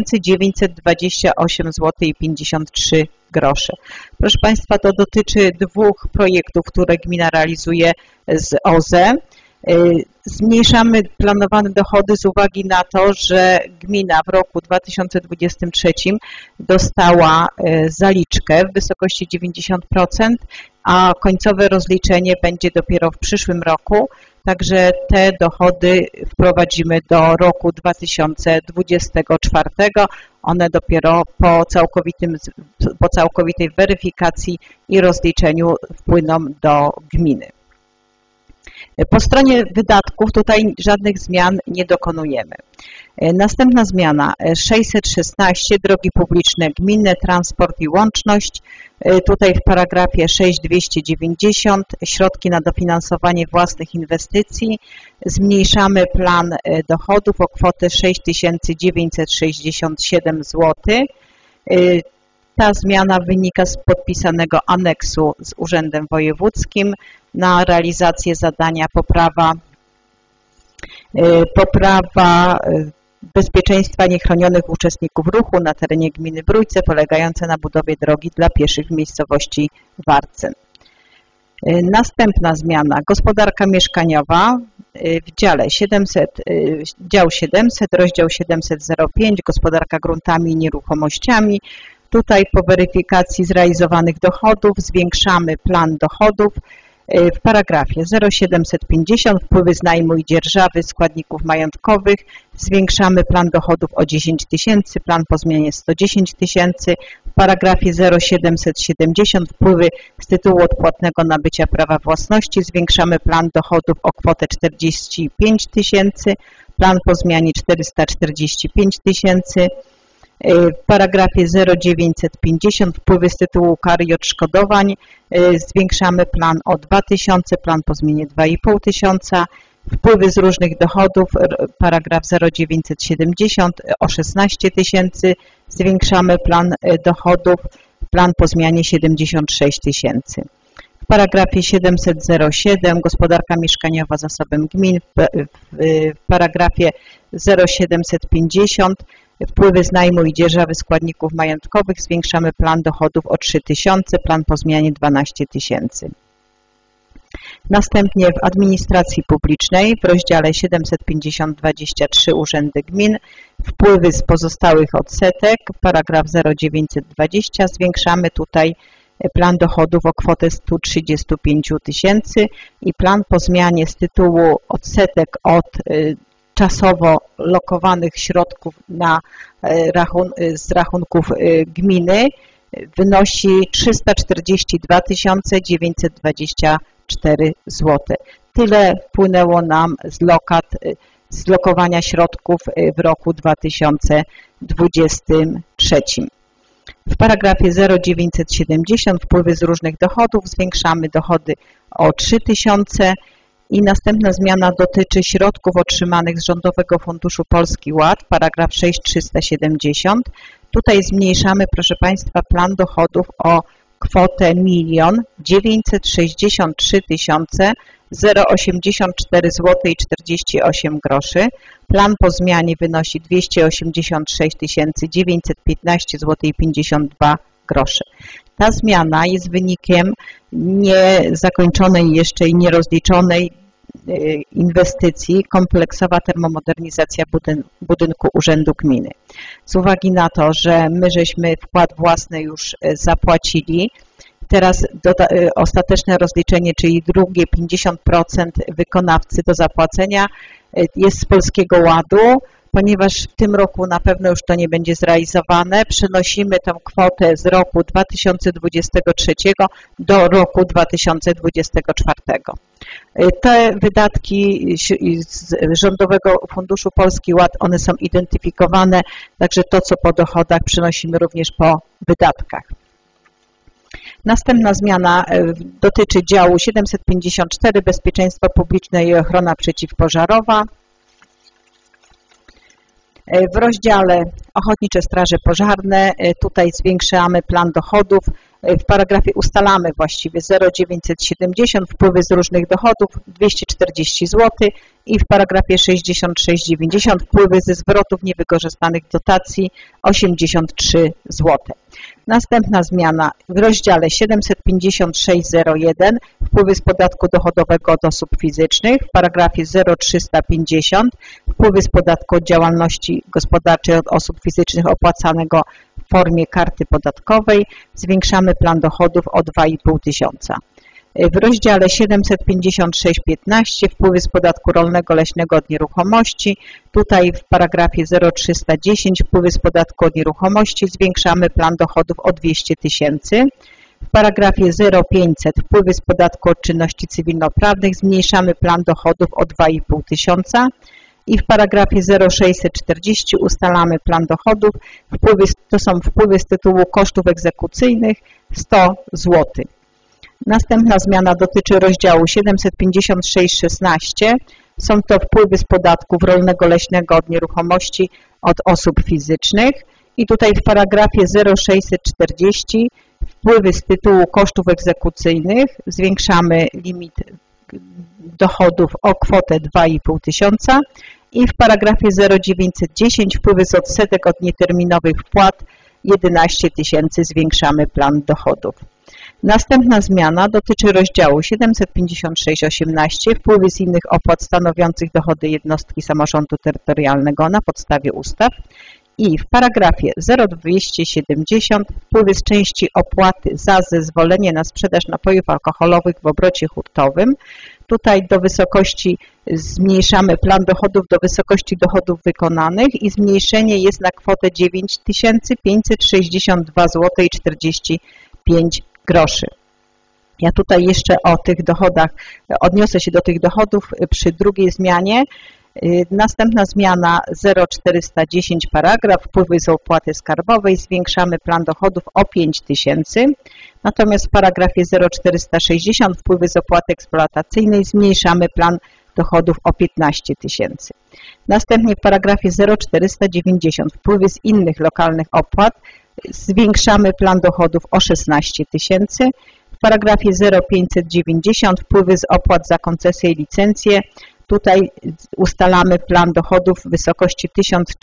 928 zł 53 grosze. Proszę Państwa, to dotyczy dwóch projektów, które gmina realizuje z OZE. Zmniejszamy planowane dochody z uwagi na to, że gmina w roku 2023 dostała zaliczkę w wysokości 90%, a końcowe rozliczenie będzie dopiero w przyszłym roku, także te dochody wprowadzimy do roku 2024. One dopiero po całkowitej weryfikacji i rozliczeniu wpłyną do gminy. Po stronie wydatków tutaj żadnych zmian nie dokonujemy. Następna zmiana 616 drogi publiczne gminne, transport i łączność. Tutaj w paragrafie 6290 środki na dofinansowanie własnych inwestycji. Zmniejszamy plan dochodów o kwotę 6967 zł. Ta zmiana wynika z podpisanego aneksu z Urzędem Wojewódzkim na realizację zadania poprawa bezpieczeństwa niechronionych uczestników ruchu na terenie gminy Brójce, polegające na budowie drogi dla pieszych w miejscowości Warcen. Następna zmiana, gospodarka mieszkaniowa w dział 700, rozdział 705, gospodarka gruntami i nieruchomościami. Tutaj po weryfikacji zrealizowanych dochodów zwiększamy plan dochodów. W paragrafie 0750 wpływy z najmu i dzierżawy składników majątkowych zwiększamy plan dochodów o 10 000, plan po zmianie 110 000. W paragrafie 0770 wpływy z tytułu odpłatnego nabycia prawa własności zwiększamy plan dochodów o kwotę 45 000, plan po zmianie 445 000. W paragrafie 0950 wpływy z tytułu kar i odszkodowań zwiększamy plan o 2000, plan po zmianie 2500. Wpływy z różnych dochodów, paragraf 0970 o 16 000, zwiększamy plan dochodów, plan po zmianie 76 000. W paragrafie 707 gospodarka mieszkaniowa zasobem gmin, w paragrafie 0750 wpływy z najmu i dzierżawy składników majątkowych zwiększamy plan dochodów o 3000, plan po zmianie 12 000. Następnie w administracji publicznej w rozdziale 750-23 Urzędy Gmin wpływy z pozostałych odsetek, paragraf 0920, zwiększamy tutaj plan dochodów o kwotę 135 000 i plan po zmianie z tytułu odsetek od czasowo lokowanych środków z rachunków gminy wynosi 342 924 zł. Tyle wpłynęło nam z lokowania środków w roku 2023. W paragrafie 0970 wpływy z różnych dochodów zwiększamy dochody o 3000 i następna zmiana dotyczy środków otrzymanych z Rządowego Funduszu Polski Ład, paragraf 6370. Tutaj zmniejszamy, proszę Państwa, plan dochodów o kwotę 1 963 084 zł i 48 groszy. Plan po zmianie wynosi 286 915 zł i 52 groszy. Ta zmiana jest wynikiem niezakończonej jeszcze i nierozliczonej inwestycji kompleksowa termomodernizacja budynku Urzędu Gminy. Z uwagi na to, że my żeśmy wkład własny już zapłacili, teraz ostateczne rozliczenie, czyli drugie 50% wykonawcy do zapłacenia jest z Polskiego Ładu. Ponieważ w tym roku na pewno już to nie będzie zrealizowane, przenosimy tę kwotę z roku 2023 do roku 2024. Te wydatki z Rządowego Funduszu Polski Ład, one są identyfikowane, także to, co po dochodach, przenosimy również po wydatkach. Następna zmiana dotyczy działu 754 Bezpieczeństwo publiczne i ochrona przeciwpożarowa. W rozdziale Ochotnicze Straże Pożarne tutaj zwiększamy plan dochodów. W paragrafie ustalamy właściwie 0,970 wpływy z różnych dochodów 240 zł i w paragrafie 6690 wpływy ze zwrotów niewykorzystanych dotacji 83 zł. Następna zmiana w rozdziale 756.01 wpływy z podatku dochodowego od osób fizycznych, w paragrafie 0,350 wpływy z podatku od działalności gospodarczej od osób fizycznych opłacanego w formie karty podatkowej, zwiększamy plan dochodów o 2,5 tysiąca. W rozdziale 756.15 wpływy z podatku rolnego leśnego od nieruchomości. Tutaj w paragrafie 0310 wpływy z podatku od nieruchomości zwiększamy plan dochodów o 200 tysięcy. W paragrafie 0500 wpływy z podatku od czynności cywilnoprawnych zmniejszamy plan dochodów o 2,5 tysiąca. I w paragrafie 0640 ustalamy plan dochodów. To są wpływy z tytułu kosztów egzekucyjnych 100 zł. Następna zmiana dotyczy rozdziału 756.16. Są to wpływy z podatków rolnego leśnego od nieruchomości od osób fizycznych. I tutaj w paragrafie 0640 wpływy z tytułu kosztów egzekucyjnych zwiększamy limit dochodów o kwotę 2,5 tysiąca. I w paragrafie 0910 wpływy z odsetek od nieterminowych wpłat 11 tysięcy zwiększamy plan dochodów. Następna zmiana dotyczy rozdziału 756.18 wpływy z innych opłat stanowiących dochody jednostki samorządu terytorialnego na podstawie ustaw i w paragrafie 0270 wpływy z części opłaty za zezwolenie na sprzedaż napojów alkoholowych w obrocie hurtowym. Tutaj do wysokości zmniejszamy plan dochodów do wysokości dochodów wykonanych i zmniejszenie jest na kwotę 9562 zł i 45 groszy. Ja tutaj jeszcze o tych dochodach, odniosę się do tych dochodów przy drugiej zmianie. Następna zmiana 0410 paragraf, wpływy z opłaty skarbowej, zwiększamy plan dochodów o 5 tysięcy. Natomiast w paragrafie 0460 wpływy z opłaty eksploatacyjnej zmniejszamy plan dochodów o 15 tysięcy. Następnie w paragrafie 0490 wpływy z innych lokalnych opłat zwiększamy plan dochodów o 16 tysięcy. W paragrafie 0590 wpływy z opłat za koncesję i licencję. Tutaj ustalamy plan dochodów w wysokości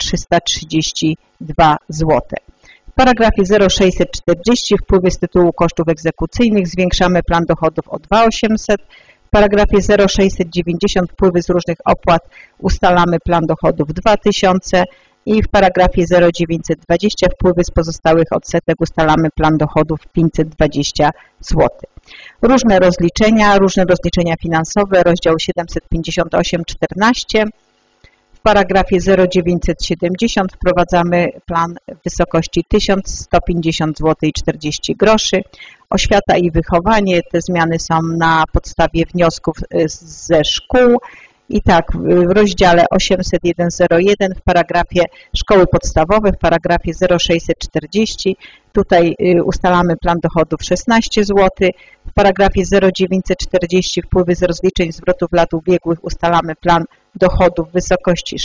1332 zł. W paragrafie 0640 wpływy z tytułu kosztów egzekucyjnych zwiększamy plan dochodów o 2800. W paragrafie 0690 wpływy z różnych opłat ustalamy plan dochodów 2000 I w paragrafie 0920 wpływy z pozostałych odsetek ustalamy plan dochodów 520 zł. Różne rozliczenia finansowe, rozdział 758.14. W paragrafie 0970 wprowadzamy plan w wysokości 1150 zł i 40 groszy. Oświata i wychowanie, te zmiany są na podstawie wniosków ze szkół. I tak, w rozdziale 801.01 w paragrafie szkoły podstawowe, w paragrafie 0640, tutaj ustalamy plan dochodów 16 zł. W paragrafie 0940 wpływy z rozliczeń zwrotów lat ubiegłych ustalamy plan dochodów w wysokości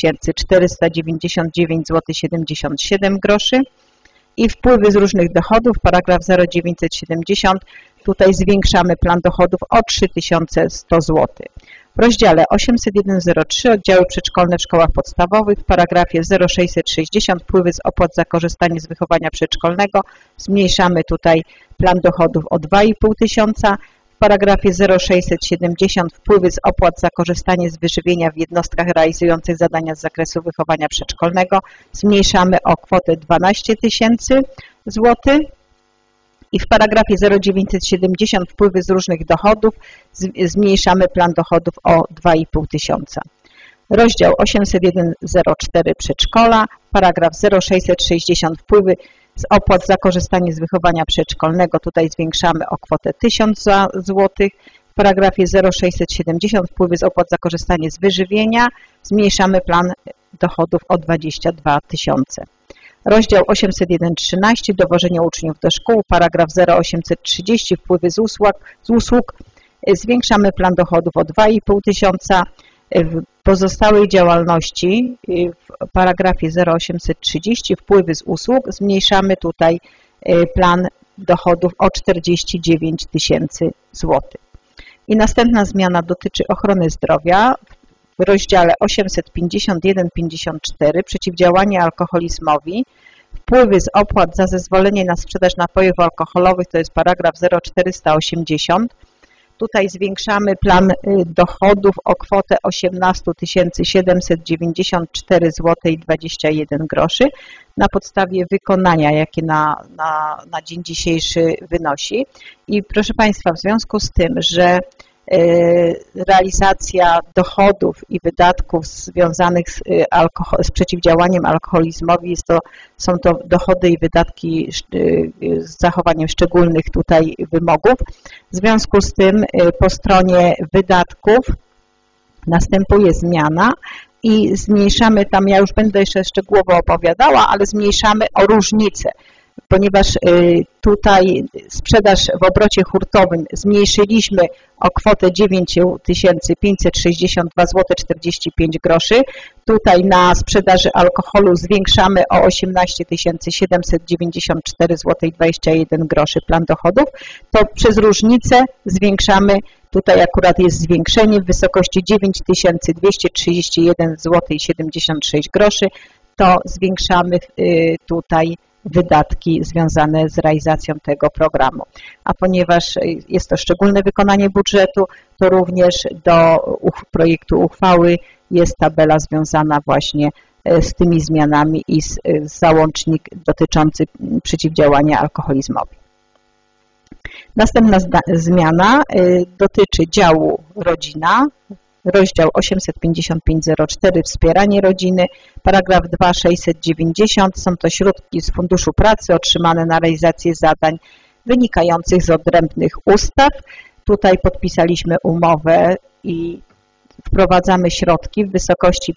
6499 zł 77 groszy. I wpływy z różnych dochodów, paragraf 0970, tutaj zwiększamy plan dochodów o 3100 zł. W rozdziale 801.03 oddziały przedszkolne w szkołach podstawowych w paragrafie 0660 wpływy z opłat za korzystanie z wychowania przedszkolnego zmniejszamy tutaj plan dochodów o 2500. W paragrafie 0670 wpływy z opłat za korzystanie z wyżywienia w jednostkach realizujących zadania z zakresu wychowania przedszkolnego zmniejszamy o kwotę 12 000 zł. I w paragrafie 0970 wpływy z różnych dochodów zmniejszamy plan dochodów o 2500. Rozdział 801.04 przedszkola, paragraf 0660 wpływy z opłat za korzystanie z wychowania przedszkolnego, tutaj zwiększamy o kwotę 1000 zł. W paragrafie 0670 wpływy z opłat za korzystanie z wyżywienia zmniejszamy plan dochodów o 22 000. Rozdział 801.13 dowożenie uczniów do szkół, paragraf 0830 wpływy z usług zwiększamy plan dochodów o 2500. W pozostałej działalności w paragrafie 0830 wpływy z usług zmniejszamy tutaj plan dochodów o 49 000 zł. I następna zmiana dotyczy ochrony zdrowia. W rozdziale 851.54 przeciwdziałanie alkoholizmowi, wpływy z opłat za zezwolenie na sprzedaż napojów alkoholowych, to jest paragraf 0480. Tutaj zwiększamy plan dochodów o kwotę 18 794 zł i 21 groszy na podstawie wykonania, jakie na dzień dzisiejszy wynosi. I proszę Państwa, w związku z tym, że realizacja dochodów i wydatków związanych z przeciwdziałaniem alkoholizmowi są to dochody i wydatki z zachowaniem szczególnych tutaj wymogów. W związku z tym po stronie wydatków następuje zmiana i zmniejszamy tam, ja już będę jeszcze szczegółowo opowiadała, ale zmniejszamy o różnicę, ponieważ tutaj sprzedaż w obrocie hurtowym zmniejszyliśmy o kwotę 9562 zł 45 groszy. Tutaj na sprzedaży alkoholu zwiększamy o 18 794 zł 21 groszy plan dochodów. To przez różnicę zwiększamy, tutaj akurat jest zwiększenie w wysokości 9231 zł 76 groszy. To zwiększamy tutaj wydatki związane z realizacją tego programu. A ponieważ jest to szczególne wykonanie budżetu, to również do projektu uchwały jest tabela związana właśnie z tymi zmianami i załącznik dotyczący przeciwdziałania alkoholizmowi. Następna zmiana dotyczy działu rodzina. Rozdział 855.04 wspieranie rodziny, paragraf 2.690 są to środki z Funduszu Pracy otrzymane na realizację zadań wynikających z odrębnych ustaw. Tutaj podpisaliśmy umowę i wprowadzamy środki w wysokości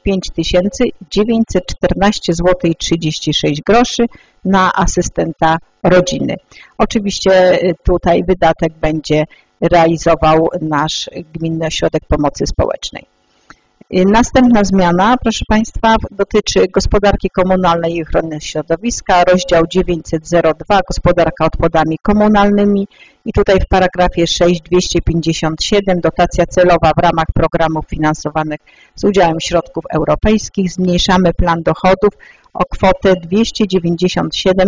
5914 zł i 36 groszy na asystenta rodziny. Oczywiście tutaj wydatek będzie realizował nasz Gminny Ośrodek Pomocy Społecznej. Następna zmiana, proszę Państwa, dotyczy gospodarki komunalnej i ochrony środowiska, rozdział 902, gospodarka odpadami komunalnymi i tutaj w paragrafie 6.257 dotacja celowa w ramach programów finansowanych z udziałem środków europejskich zmniejszamy plan dochodów o kwotę 297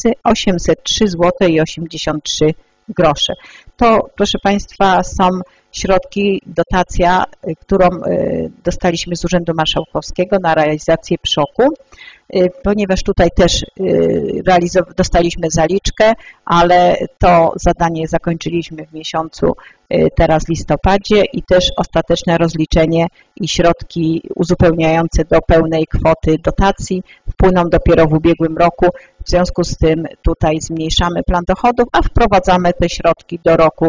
803 zł i 83 grosze. To, proszę Państwa, są środki, dotacja, którą dostaliśmy z Urzędu Marszałkowskiego na realizację PSZOK-u, ponieważ tutaj też dostaliśmy zaliczkę, ale to zadanie zakończyliśmy w miesiącu teraz listopadzie i też ostateczne rozliczenie i środki uzupełniające do pełnej kwoty dotacji wpłyną dopiero w ubiegłym roku. W związku z tym tutaj zmniejszamy plan dochodów, a wprowadzamy te środki do roku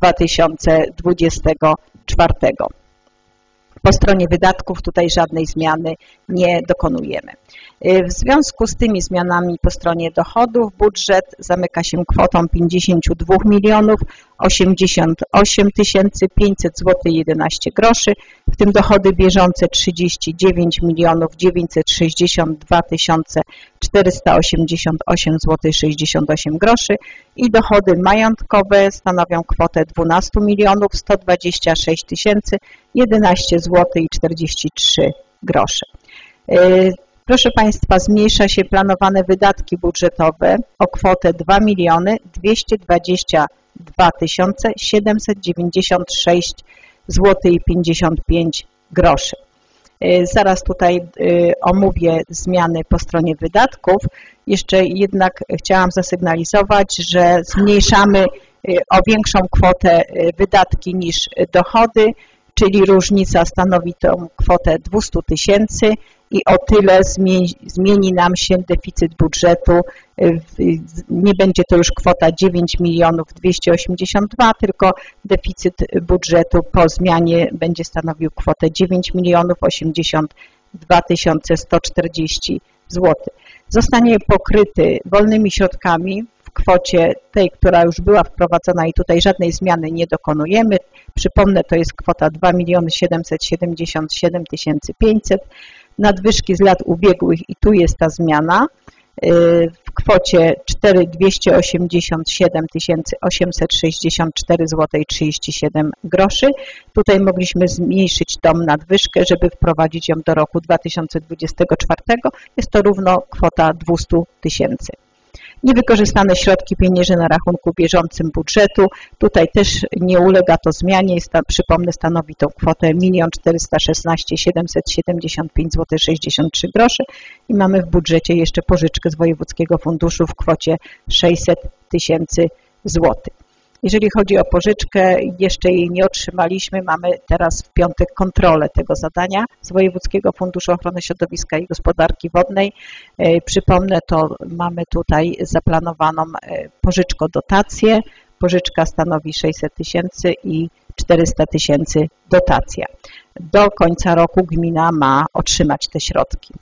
2024. Po stronie wydatków tutaj żadnej zmiany nie dokonujemy. W związku z tymi zmianami po stronie dochodów budżet zamyka się kwotą 52 088 500 zł 11 groszy, w tym dochody bieżące 39 962 488 zł 68 groszy i dochody majątkowe stanowią kwotę 12 126 011 zł i 43 grosze. Proszę Państwa, zmniejsza się planowane wydatki budżetowe o kwotę 2 222 796 zł i 55 groszy. Zaraz tutaj omówię zmiany po stronie wydatków. Jeszcze jednak chciałam zasygnalizować, że zmniejszamy o większą kwotę wydatki niż dochody, czyli różnica stanowi tą kwotę 200 000 i o tyle zmieni nam się deficyt budżetu. Nie będzie to już kwota 9 282 000, tylko deficyt budżetu po zmianie będzie stanowił kwotę 9 082 140 zł. Zostanie pokryty wolnymi środkami w kwocie tej, która już była wprowadzona i tutaj żadnej zmiany nie dokonujemy. Przypomnę, to jest kwota 2 777 500. Nadwyżki z lat ubiegłych i tu jest ta zmiana w kwocie 4 287 864 zł i 37 groszy. Tutaj mogliśmy zmniejszyć tą nadwyżkę, żeby wprowadzić ją do roku 2024. Jest to równo kwota 200 000. Niewykorzystane środki pieniężne na rachunku bieżącym budżetu. Tutaj też nie ulega to zmianie. Przypomnę, stanowi tą kwotę 1 416 775 zł 63 groszy i mamy w budżecie jeszcze pożyczkę z Wojewódzkiego Funduszu w kwocie 600 000 złotych. Jeżeli chodzi o pożyczkę, jeszcze jej nie otrzymaliśmy. Mamy teraz w piątek kontrolę tego zadania z Wojewódzkiego Funduszu Ochrony Środowiska i Gospodarki Wodnej. Przypomnę, to mamy tutaj zaplanowaną pożyczko-dotację. Pożyczka stanowi 600 000 i 400 000 dotacja. Do końca roku gmina ma otrzymać te środki.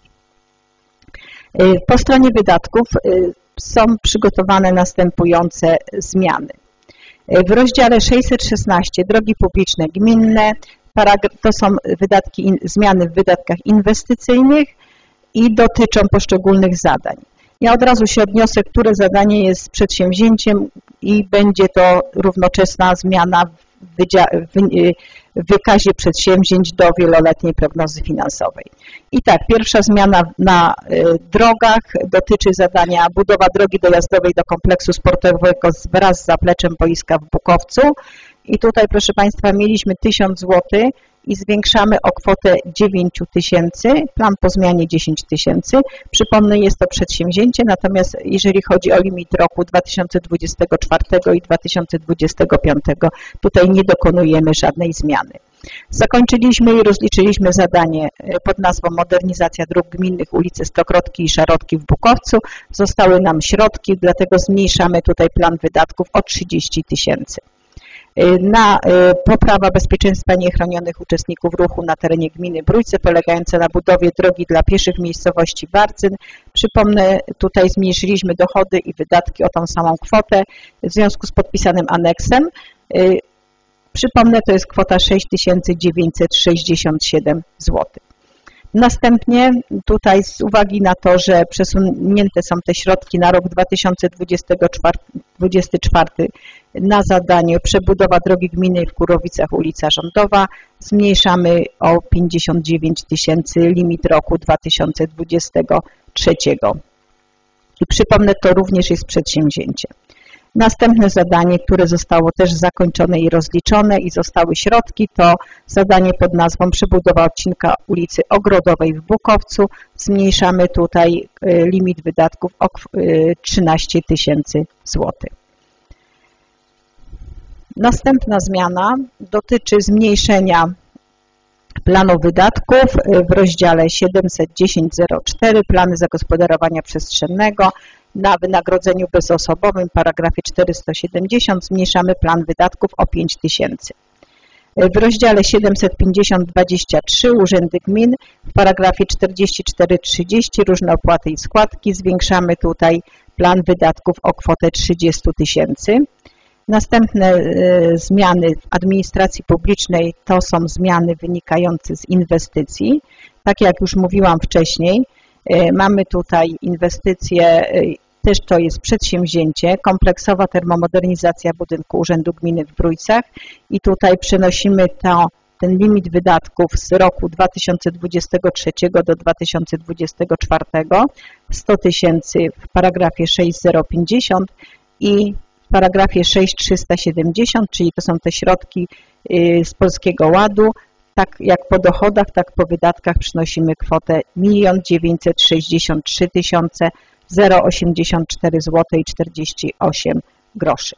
Po stronie wydatków są przygotowane następujące zmiany. W rozdziale 616 drogi publiczne gminne to są zmiany w wydatkach inwestycyjnych i dotyczą poszczególnych zadań. Ja od razu się odniosę, które zadanie jest przedsięwzięciem i będzie to równoczesna zmiana w wykazie przedsięwzięć do wieloletniej prognozy finansowej. I tak, pierwsza zmiana na drogach dotyczy zadania budowa drogi dojazdowej do kompleksu sportowego wraz z zapleczem boiska w Bukowcu. I tutaj, proszę Państwa, mieliśmy 1000 zł i zwiększamy o kwotę 9 000, plan po zmianie 10 000. Przypomnę, jest to przedsięwzięcie, natomiast jeżeli chodzi o limit roku 2024 i 2025, tutaj nie dokonujemy żadnej zmiany. Zakończyliśmy i rozliczyliśmy zadanie pod nazwą Modernizacja dróg gminnych ulicy Stokrotki i Szarotki w Bukowcu. Zostały nam środki, dlatego zmniejszamy tutaj plan wydatków o 30 000. Na poprawa bezpieczeństwa niechronionych uczestników ruchu na terenie gminy Brójce polegające na budowie drogi dla pieszych miejscowości Wardzyn. Przypomnę, tutaj zmniejszyliśmy dochody i wydatki o tą samą kwotę w związku z podpisanym aneksem. Przypomnę, to jest kwota 6967 zł. Następnie tutaj z uwagi na to, że przesunięte są te środki na rok 2024 na zadanie przebudowa drogi gminnej w Kurowicach ulica Rządowa, zmniejszamy o 59 000 limit roku 2023. I przypomnę, to również jest przedsięwzięcie. Następne zadanie, które zostało też zakończone i rozliczone i zostały środki, to zadanie pod nazwą przebudowa odcinka ulicy Ogrodowej w Bukowcu. Zmniejszamy tutaj limit wydatków o 13 000 złotych. Następna zmiana dotyczy zmniejszenia planu wydatków w rozdziale 710.04 plany zagospodarowania przestrzennego. Na wynagrodzeniu bezosobowym w paragrafie 470 zmniejszamy plan wydatków o 5 000. W rozdziale 750.23 Urzędy Gmin w paragrafie 44.30 różne opłaty i składki zwiększamy tutaj plan wydatków o kwotę 30 000. Następne zmiany w administracji publicznej to są zmiany wynikające z inwestycji. Tak jak już mówiłam wcześniej, mamy tutaj inwestycje, też to jest przedsięwzięcie, kompleksowa termomodernizacja budynku Urzędu Gminy w Brójcach i tutaj przenosimy ten limit wydatków z roku 2023 do 2024, 100 000 w paragrafie 6.050 i w paragrafie 6.370, czyli to są te środki z Polskiego Ładu, tak jak po dochodach, tak po wydatkach przynosimy kwotę 1 963 084 zł i 48 groszy.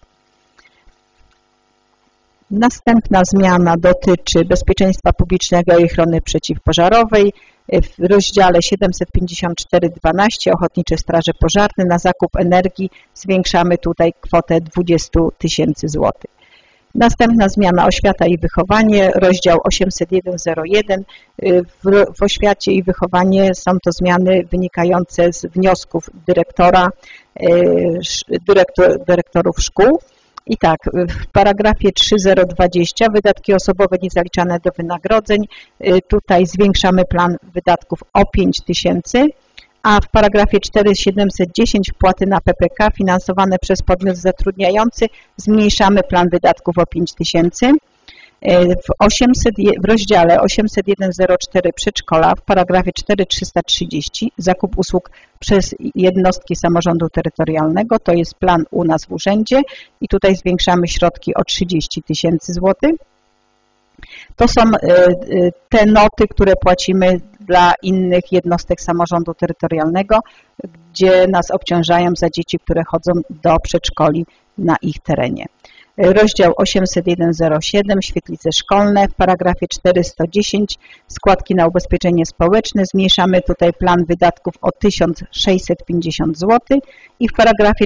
Następna zmiana dotyczy bezpieczeństwa publicznego i ochrony przeciwpożarowej. W rozdziale 754.12 Ochotnicze Straże Pożarne na zakup energii zwiększamy tutaj kwotę 20 000 złotych. Następna zmiana oświata i wychowanie, rozdział 801.01. W oświacie i wychowanie są to zmiany wynikające z wniosków dyrektorów szkół. I tak, w paragrafie 3.020 wydatki osobowe niezaliczane do wynagrodzeń, tutaj zwiększamy plan wydatków o 5 000, a w paragrafie 4.710 wpłaty na PPK finansowane przez podmiot zatrudniający zmniejszamy plan wydatków o 5 000. W rozdziale 801.04 przedszkola w paragrafie 4.330 zakup usług przez jednostki samorządu terytorialnego, to jest plan u nas w urzędzie i tutaj zwiększamy środki o 30 000 złotych. To są te noty, które płacimy dla innych jednostek samorządu terytorialnego, gdzie nas obciążają za dzieci, które chodzą do przedszkoli na ich terenie. Rozdział 801.07 Świetlice szkolne w paragrafie 410 składki na ubezpieczenie społeczne zmniejszamy tutaj plan wydatków o 1650 zł i w paragrafie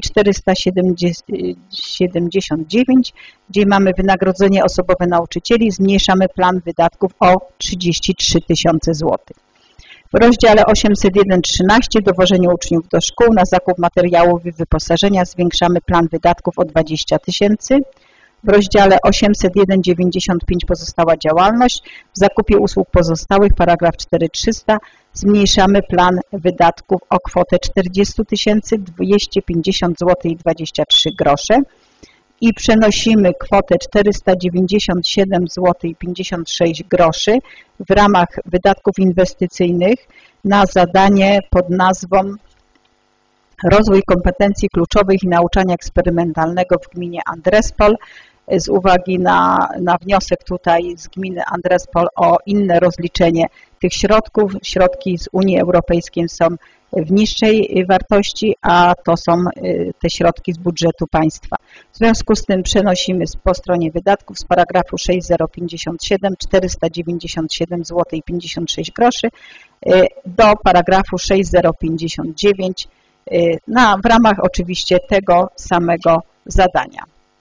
479, gdzie mamy wynagrodzenie osobowe nauczycieli, zmniejszamy plan wydatków o 33 000 zł. W rozdziale 801.13 dowożenie uczniów do szkół na zakup materiałów i wyposażenia zwiększamy plan wydatków o 20 000. W rozdziale 801.95 pozostała działalność. W zakupie usług pozostałych, paragraf 4.300, zmniejszamy plan wydatków o kwotę 40 250 zł i 23 grosze i przenosimy kwotę 497 zł i 56 groszy w ramach wydatków inwestycyjnych na zadanie pod nazwą Rozwój kompetencji kluczowych i nauczania eksperymentalnego w gminie Andrespol. Z uwagi na wniosek tutaj z gminy Andrespol o inne rozliczenie tych środków. Środki z Unii Europejskiej są w niższej wartości, a to są te środki z budżetu państwa. W związku z tym przenosimy po stronie wydatków z paragrafu 6.057 497 zł i 56 groszy do paragrafu 6.059 w ramach oczywiście tego samego zadania.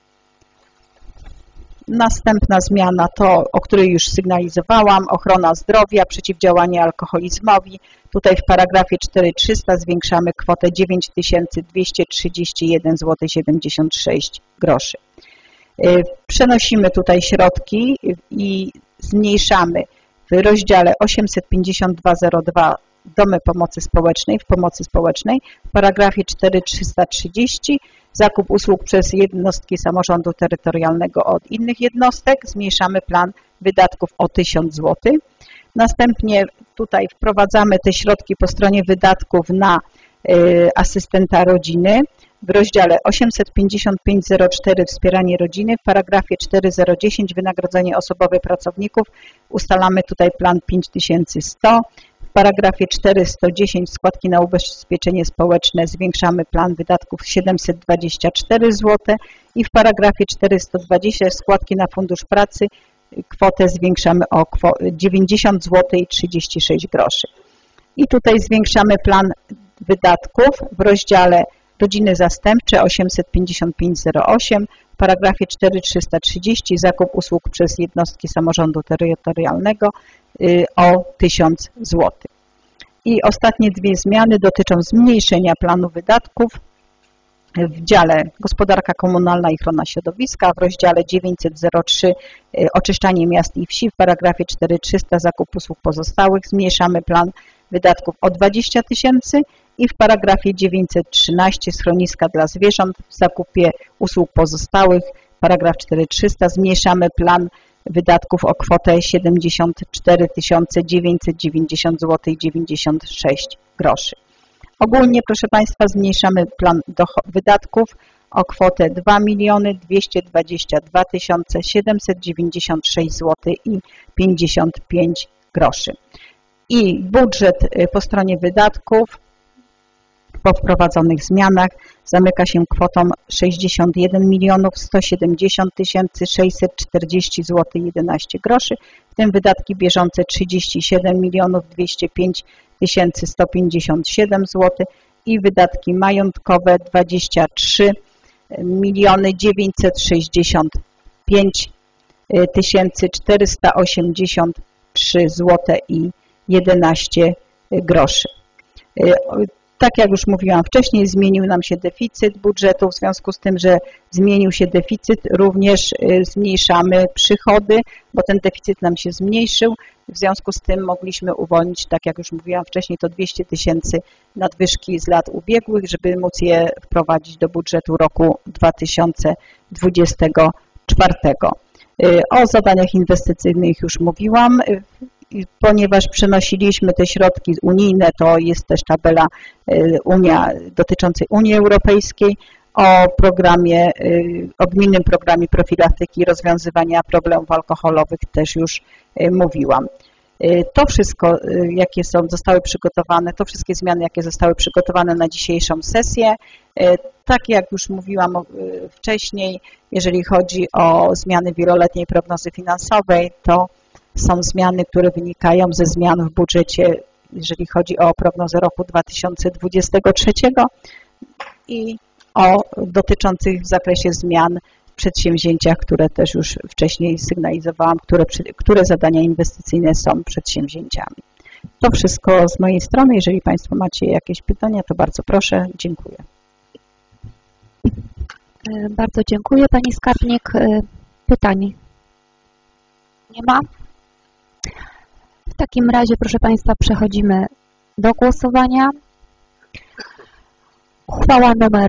Następna zmiana to, o której już sygnalizowałam, ochrona zdrowia, przeciwdziałanie alkoholizmowi. Tutaj w paragrafie 4.300 zwiększamy kwotę 9231 zł 76 groszy. Przenosimy tutaj środki i zmniejszamy w rozdziale 852.02 Domy Pomocy Społecznej, w Pomocy Społecznej, w paragrafie 4.330 zakup usług przez jednostki samorządu terytorialnego od innych jednostek, zmniejszamy plan wydatków o 1000 zł. Następnie tutaj wprowadzamy te środki po stronie wydatków na asystenta rodziny. w rozdziale 855.04 wspieranie rodziny, w paragrafie 4.010 wynagrodzenie osobowe pracowników ustalamy tutaj plan 5100, w paragrafie 4.110 składki na ubezpieczenie społeczne zwiększamy plan wydatków 724 zł i w paragrafie 4.120 składki na fundusz pracy kwotę zwiększamy o 90 zł i 36 groszy. I tutaj zwiększamy plan wydatków w rozdziale rodziny zastępcze 855.08, w paragrafie 4.330 zakup usług przez jednostki samorządu terytorialnego o 1000 zł. I ostatnie dwie zmiany dotyczą zmniejszenia planu wydatków w dziale gospodarka komunalna i ochrona środowiska, w rozdziale 903 oczyszczanie miast i wsi, w paragrafie 4300 zakup usług pozostałych zmniejszamy plan wydatków o 20 000 i w paragrafie 913 schroniska dla zwierząt w zakupie usług pozostałych, paragraf 4300 zmniejszamy plan wydatków o kwotę 74 990 zł i 96 groszy. Ogólnie, proszę Państwa, zmniejszamy plan wydatków o kwotę 2 222 796 zł i 55 groszy. I budżet po stronie wydatków po wprowadzonych zmianach zamyka się kwotą 61 170 640 zł i 11 groszy, w tym wydatki bieżące 37 205 157 zł i wydatki majątkowe 23 965 483 zł i 11 groszy. Tak jak już mówiłam wcześniej, zmienił nam się deficyt budżetu. W związku z tym, że zmienił się deficyt, również zmniejszamy przychody, bo ten deficyt nam się zmniejszył. W związku z tym mogliśmy uwolnić, tak jak już mówiłam wcześniej, to 200 000 nadwyżki z lat ubiegłych, żeby móc je wprowadzić do budżetu roku 2024. O zadaniach inwestycyjnych już mówiłam. Ponieważ przenosiliśmy te środki unijne, to jest też tabela dotyczącej Unii Europejskiej, o gminnym programie profilaktyki i rozwiązywania problemów alkoholowych też już mówiłam. To wszystko, jakie zostały przygotowane, to wszystkie zmiany, jakie zostały przygotowane na dzisiejszą sesję, tak jak już mówiłam wcześniej, jeżeli chodzi o zmiany wieloletniej prognozy finansowej, to są zmiany, które wynikają ze zmian w budżecie, jeżeli chodzi o prognozę roku 2023 i dotyczących w zakresie zmian w przedsięwzięciach, które też już wcześniej sygnalizowałam, które zadania inwestycyjne są przedsięwzięciami. To wszystko z mojej strony. Jeżeli Państwo macie jakieś pytania, to bardzo proszę. Dziękuję. Bardzo dziękuję Pani Skarbnik. Pytań nie ma? W takim razie, proszę Państwa, przechodzimy do głosowania. Uchwała nr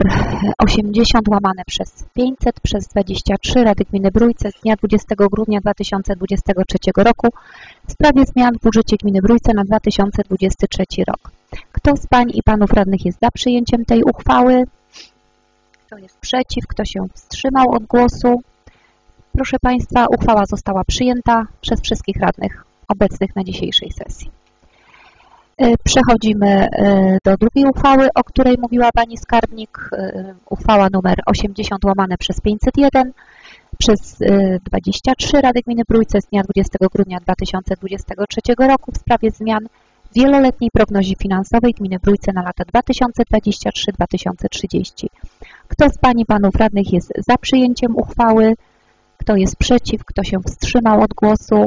80/500/23 Rady Gminy Brójce z dnia 20 grudnia 2023 roku w sprawie zmian w budżecie Gminy Brójce na 2023 rok. Kto z Pań i Panów Radnych jest za przyjęciem tej uchwały? Kto jest przeciw? Kto się wstrzymał od głosu? Proszę Państwa, uchwała została przyjęta przez wszystkich radnych obecnych na dzisiejszej sesji. Przechodzimy do drugiej uchwały, o której mówiła Pani Skarbnik. Uchwała nr 80/501 przez 23 Rady Gminy Brójce z dnia 20 grudnia 2023 roku w sprawie zmian w wieloletniej prognozie finansowej Gminy Brójce na lata 2023-2030. Kto z Pań i Panów Radnych jest za przyjęciem uchwały? Kto jest przeciw? Kto się wstrzymał od głosu?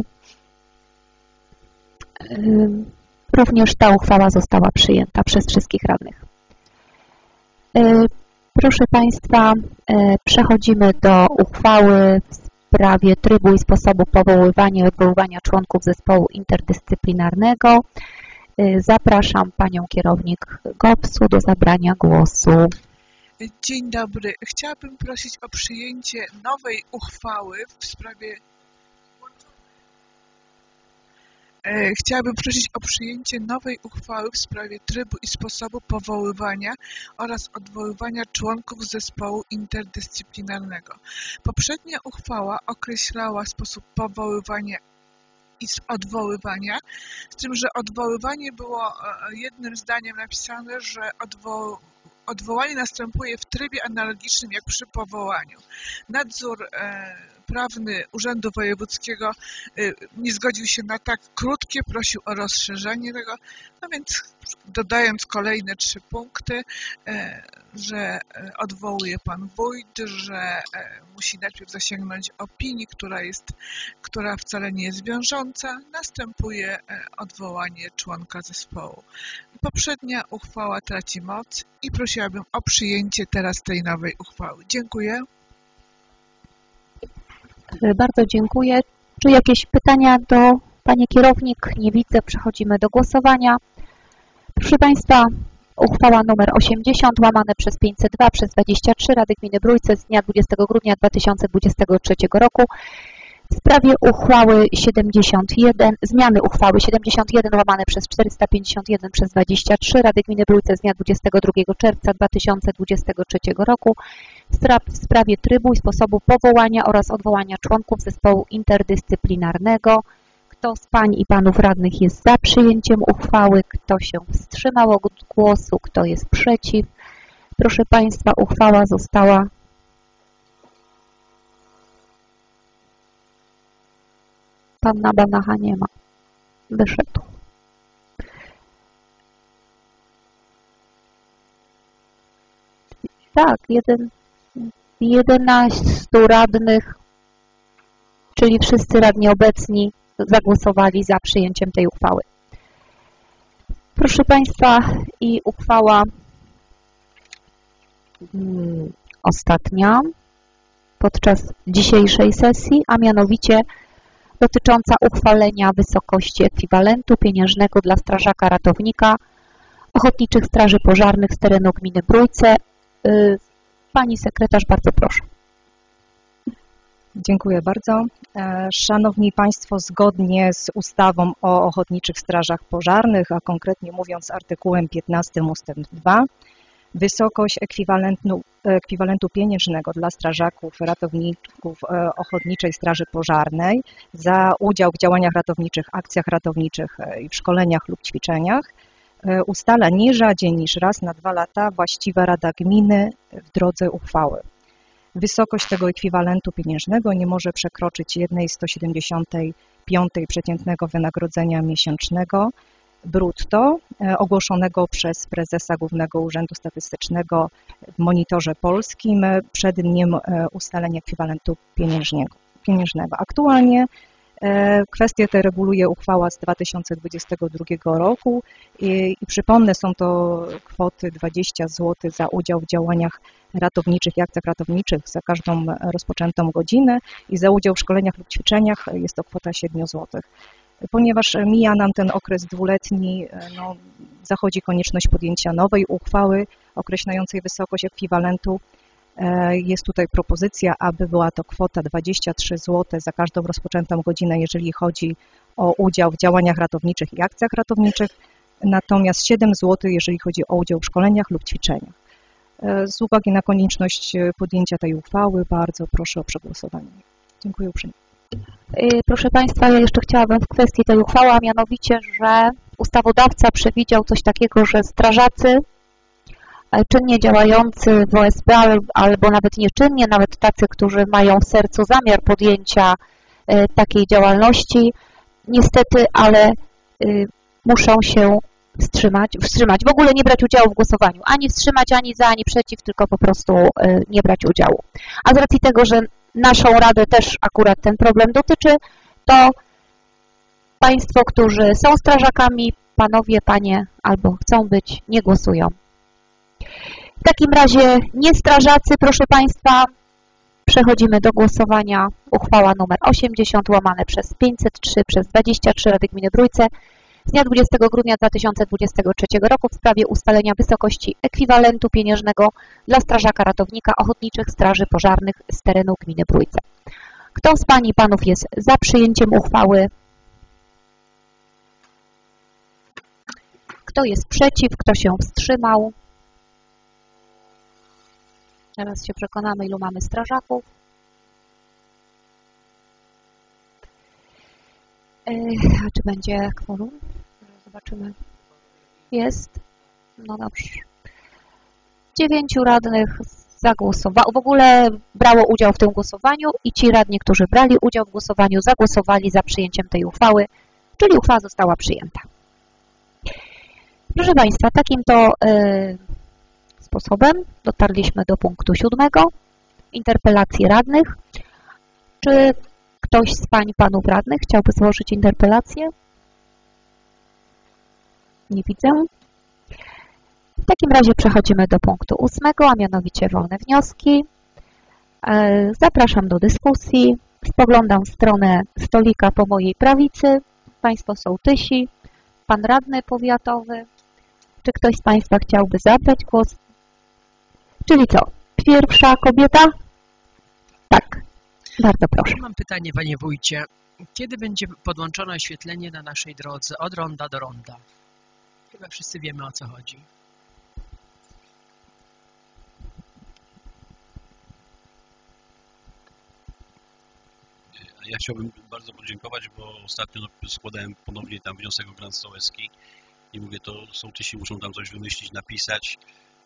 Również ta uchwała została przyjęta przez wszystkich radnych. Proszę Państwa, przechodzimy do uchwały w sprawie trybu i sposobu powoływania i odwoływania członków zespołu interdyscyplinarnego. Zapraszam Panią kierownik GOPS-u do zabrania głosu. Dzień dobry. Chciałabym prosić o przyjęcie nowej uchwały w sprawie Chciałabym prosić o przyjęcie nowej uchwały w sprawie trybu i sposobu powoływania oraz odwoływania członków zespołu interdyscyplinarnego. Poprzednia uchwała określała sposób powoływania i odwoływania, z tym, że odwoływanie było jednym zdaniem napisane, że odwołanie następuje w trybie analogicznym jak przy powołaniu. Nadzór prawny Urzędu Wojewódzkiego nie zgodził się na tak krótkie, prosił o rozszerzenie tego, no więc dodając kolejne 3 punkty, że odwołuje pan wójt, że musi najpierw zasięgnąć opinii, która wcale nie jest wiążąca, następuje odwołanie członka zespołu. Poprzednia uchwała traci moc i prosiłabym o przyjęcie teraz tej nowej uchwały. Dziękuję. Bardzo dziękuję. Czy jakieś pytania do Pani Kierownik? Nie widzę. Przechodzimy do głosowania. Proszę Państwa, uchwała nr 80 łamane przez 502 przez 23 Rady Gminy Brójce z dnia 20 grudnia 2023 roku w sprawie uchwały 71, zmiany uchwały 71 łamane przez 451 przez 23 Rady Gminy Brójce z dnia 22 czerwca 2023 roku w sprawie trybu i sposobu powołania oraz odwołania członków zespołu interdyscyplinarnego. Kto z pań i panów radnych jest za przyjęciem uchwały? Kto się wstrzymał od głosu? Kto jest przeciw? Proszę Państwa, uchwała została Pana Banacha nie ma. Wyszedł. Tak, 11 radnych, czyli wszyscy radni obecni zagłosowali za przyjęciem tej uchwały. Proszę Państwa, i uchwała ostatnia podczas dzisiejszej sesji, a mianowicie dotycząca uchwalenia wysokości ekwiwalentu pieniężnego dla strażaka ratownika Ochotniczych Straży Pożarnych z terenu gminy Brójce. Pani sekretarz, bardzo proszę. Dziękuję bardzo. Szanowni Państwo, zgodnie z ustawą o Ochotniczych Strażach Pożarnych, a konkretnie mówiąc artykułem 15 ustęp 2, wysokość ekwiwalentu pieniężnego dla strażaków, ratowników Ochotniczej Straży Pożarnej za udział w działaniach ratowniczych, akcjach ratowniczych i w szkoleniach lub ćwiczeniach ustala nie rzadziej niż raz na 2 lata właściwa Rada Gminy w drodze uchwały. Wysokość tego ekwiwalentu pieniężnego nie może przekroczyć 1/175 przeciętnego wynagrodzenia miesięcznego brutto ogłoszonego przez prezesa Głównego Urzędu Statystycznego w Monitorze Polskim przed dniem ustalenia ekwiwalentu pieniężnego. Aktualnie kwestię tę reguluje uchwała z 2022 roku i przypomnę, są to kwoty 20 zł za udział w działaniach ratowniczych i akcjach ratowniczych za każdą rozpoczętą godzinę i za udział w szkoleniach lub ćwiczeniach jest to kwota 7 zł. Ponieważ mija nam ten okres 2-letni, zachodzi konieczność podjęcia nowej uchwały określającej wysokość ekwiwalentu. Jest tutaj propozycja, aby była to kwota 23 zł za każdą rozpoczętą godzinę, jeżeli chodzi o udział w działaniach ratowniczych i akcjach ratowniczych, natomiast 7 zł, jeżeli chodzi o udział w szkoleniach lub ćwiczeniach. Z uwagi na konieczność podjęcia tej uchwały bardzo proszę o przegłosowanie. Dziękuję uprzejmie. Proszę Państwa, ja jeszcze chciałabym w kwestii tej uchwały, a mianowicie, że ustawodawca przewidział coś takiego, że strażacy czynnie działający w OSP albo nawet nieczynnie, nawet tacy, którzy mają w sercu zamiar podjęcia takiej działalności, niestety, ale muszą się wstrzymać, w ogóle nie brać udziału w głosowaniu, ani wstrzymać, ani za, ani przeciw, tylko po prostu nie brać udziału. A z racji tego, że naszą Radę też akurat ten problem dotyczy, to Państwo, którzy są strażakami, panowie, panie, albo chcą być, nie głosują. W takim razie nie strażacy, proszę Państwa, przechodzimy do głosowania. Uchwała nr 80 łamane przez 503 przez 23 Rady Gminy Brójce z dnia 20 grudnia 2023 roku w sprawie ustalenia wysokości ekwiwalentu pieniężnego dla strażaka ratownika Ochotniczych Straży Pożarnych z terenu gminy Brójce. Kto z pań i panów jest za przyjęciem uchwały? Kto jest przeciw? Kto się wstrzymał? Teraz się przekonamy, ilu mamy strażaków. A czy będzie kworum? Zobaczymy. Jest. No dobrze. 9 radnych zagłosowało, w ogóle brało udział w tym głosowaniu i ci radni, którzy brali udział w głosowaniu, zagłosowali za przyjęciem tej uchwały, czyli uchwała została przyjęta. Proszę Państwa, takim to sposobem dotarliśmy do punktu 7, interpelacji radnych. Czy ktoś z pań i panów radnych chciałby złożyć interpelację? Nie widzę. W takim razie przechodzimy do punktu 8, a mianowicie wolne wnioski. Zapraszam do dyskusji. Spoglądam w stronę stolika po mojej prawicy. Państwo sołtysi, pan radny powiatowy. Czy ktoś z Państwa chciałby zabrać głos? Czyli co? Pierwsza kobieta? Tak. Bardzo proszę. Mam pytanie, panie wójcie. Kiedy będzie podłączone oświetlenie na naszej drodze od ronda do ronda? Chyba wszyscy wiemy, o co chodzi. Ja chciałbym bardzo podziękować, bo ostatnio składałem ponownie tam wniosek o grant sołecki i mówię, to sołtysi muszą tam coś wymyślić, napisać,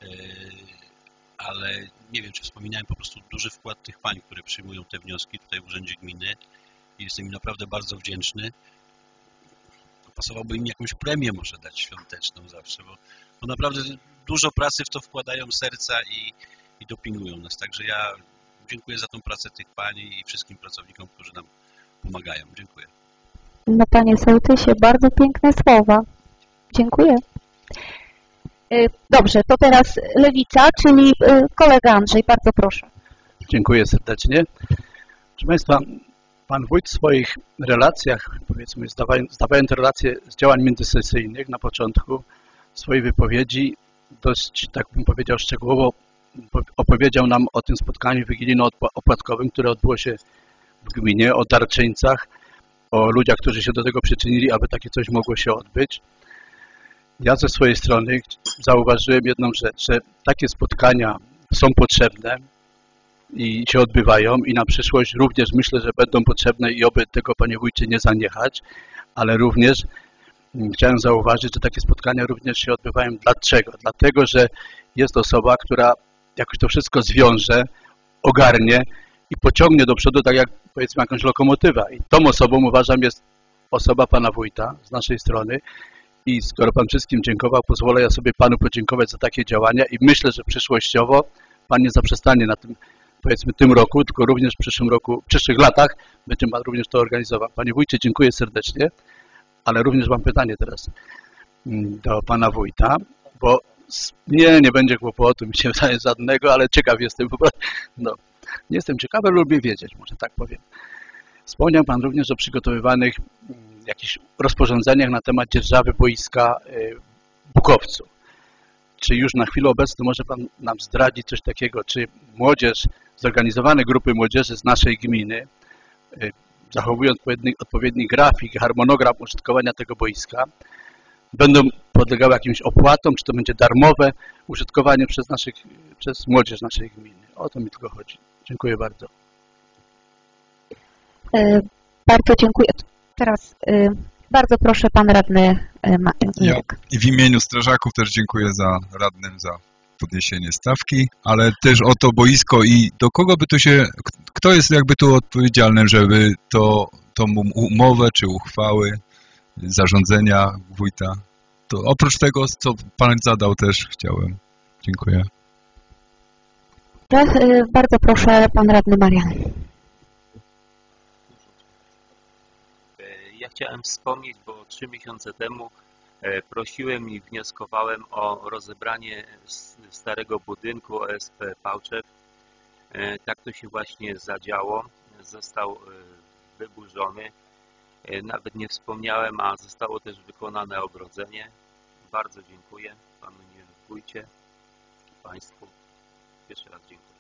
ale nie wiem, czy wspominałem, po prostu duży wkład tych pań, które przyjmują te wnioski tutaj w Urzędzie Gminy i jestem im naprawdę bardzo wdzięczny. Pasowałoby im jakąś premię może dać świąteczną zawsze, bo naprawdę dużo pracy w to wkładają serca i dopingują nas, także ja dziękuję za tą pracę tych pań i wszystkim pracownikom, którzy nam pomagają. Dziękuję. No panie sołtysie, bardzo piękne słowa. Dziękuję. Dobrze, to teraz Lewica, czyli kolega Andrzej, bardzo proszę. Dziękuję serdecznie. Proszę Państwa, pan wójt w swoich relacjach, powiedzmy, zdawając relacje z działań międzysesyjnych na początku swojej wypowiedzi, dość, tak bym powiedział, szczegółowo opowiedział nam o tym spotkaniu wigilijno-opłatkowym, które odbyło się w gminie, o darczyńcach, o ludziach, którzy się do tego przyczynili, aby takie coś mogło się odbyć. Ja ze swojej strony zauważyłem jedną rzecz, że takie spotkania są potrzebne i się odbywają i na przyszłość również myślę, że będą potrzebne i oby tego, panie wójcie, nie zaniechać, ale również chciałem zauważyć, że takie spotkania również się odbywają. Dlaczego? Dlatego, że jest osoba, która jakoś to wszystko zwiąże, ogarnie i pociągnie do przodu, tak jak powiedzmy jakąś lokomotywę. I tą osobą uważam jest osoba pana wójta z naszej strony. I skoro pan wszystkim dziękował, pozwolę ja sobie panu podziękować za takie działania i myślę, że przyszłościowo pan nie zaprzestanie na tym, powiedzmy, tym roku, tylko również w przyszłym roku, w przyszłych latach będzie pan również to organizował. Panie wójcie, dziękuję serdecznie, ale również mam pytanie teraz do pana wójta, bo nie będzie kłopotu, mi się wydaje żadnego, ale ciekaw jestem, no, nie jestem ciekawy, ale lubię wiedzieć, może tak powiem. Wspomniał pan również o przygotowywanych jakichś rozporządzeniach na temat dzierżawy boiska w Bukowcu. Czy już na chwilę obecną może pan nam zdradzić coś takiego, czy młodzież, zorganizowane grupy młodzieży z naszej gminy, zachowując odpowiedni grafik, harmonogram użytkowania tego boiska, będą podlegały jakimś opłatom, czy to będzie darmowe użytkowanie przez młodzież naszej gminy. O to mi tylko chodzi. Dziękuję bardzo. Bardzo dziękuję. Teraz bardzo proszę pan radny Mirek. I w imieniu strażaków też dziękuję radnym za podniesienie stawki, ale też o to boisko i do kogo by tu się, kto jest jakby tu odpowiedzialny, żeby tą umowę czy uchwały, zarządzenia wójta, to oprócz tego, co pan zadał, też chciałem. Dziękuję. Bardzo proszę pan radny Marian. Ja chciałem wspomnieć, bo 3 miesiące temu prosiłem i wnioskowałem o rozebranie starego budynku OSP Pałczew. Tak to się właśnie zadziało. Został wyburzony. Nawet nie wspomniałem, a zostało też wykonane ogrodzenie. Bardzo dziękuję panu wójcie, państwu. Jeszcze raz dziękuję.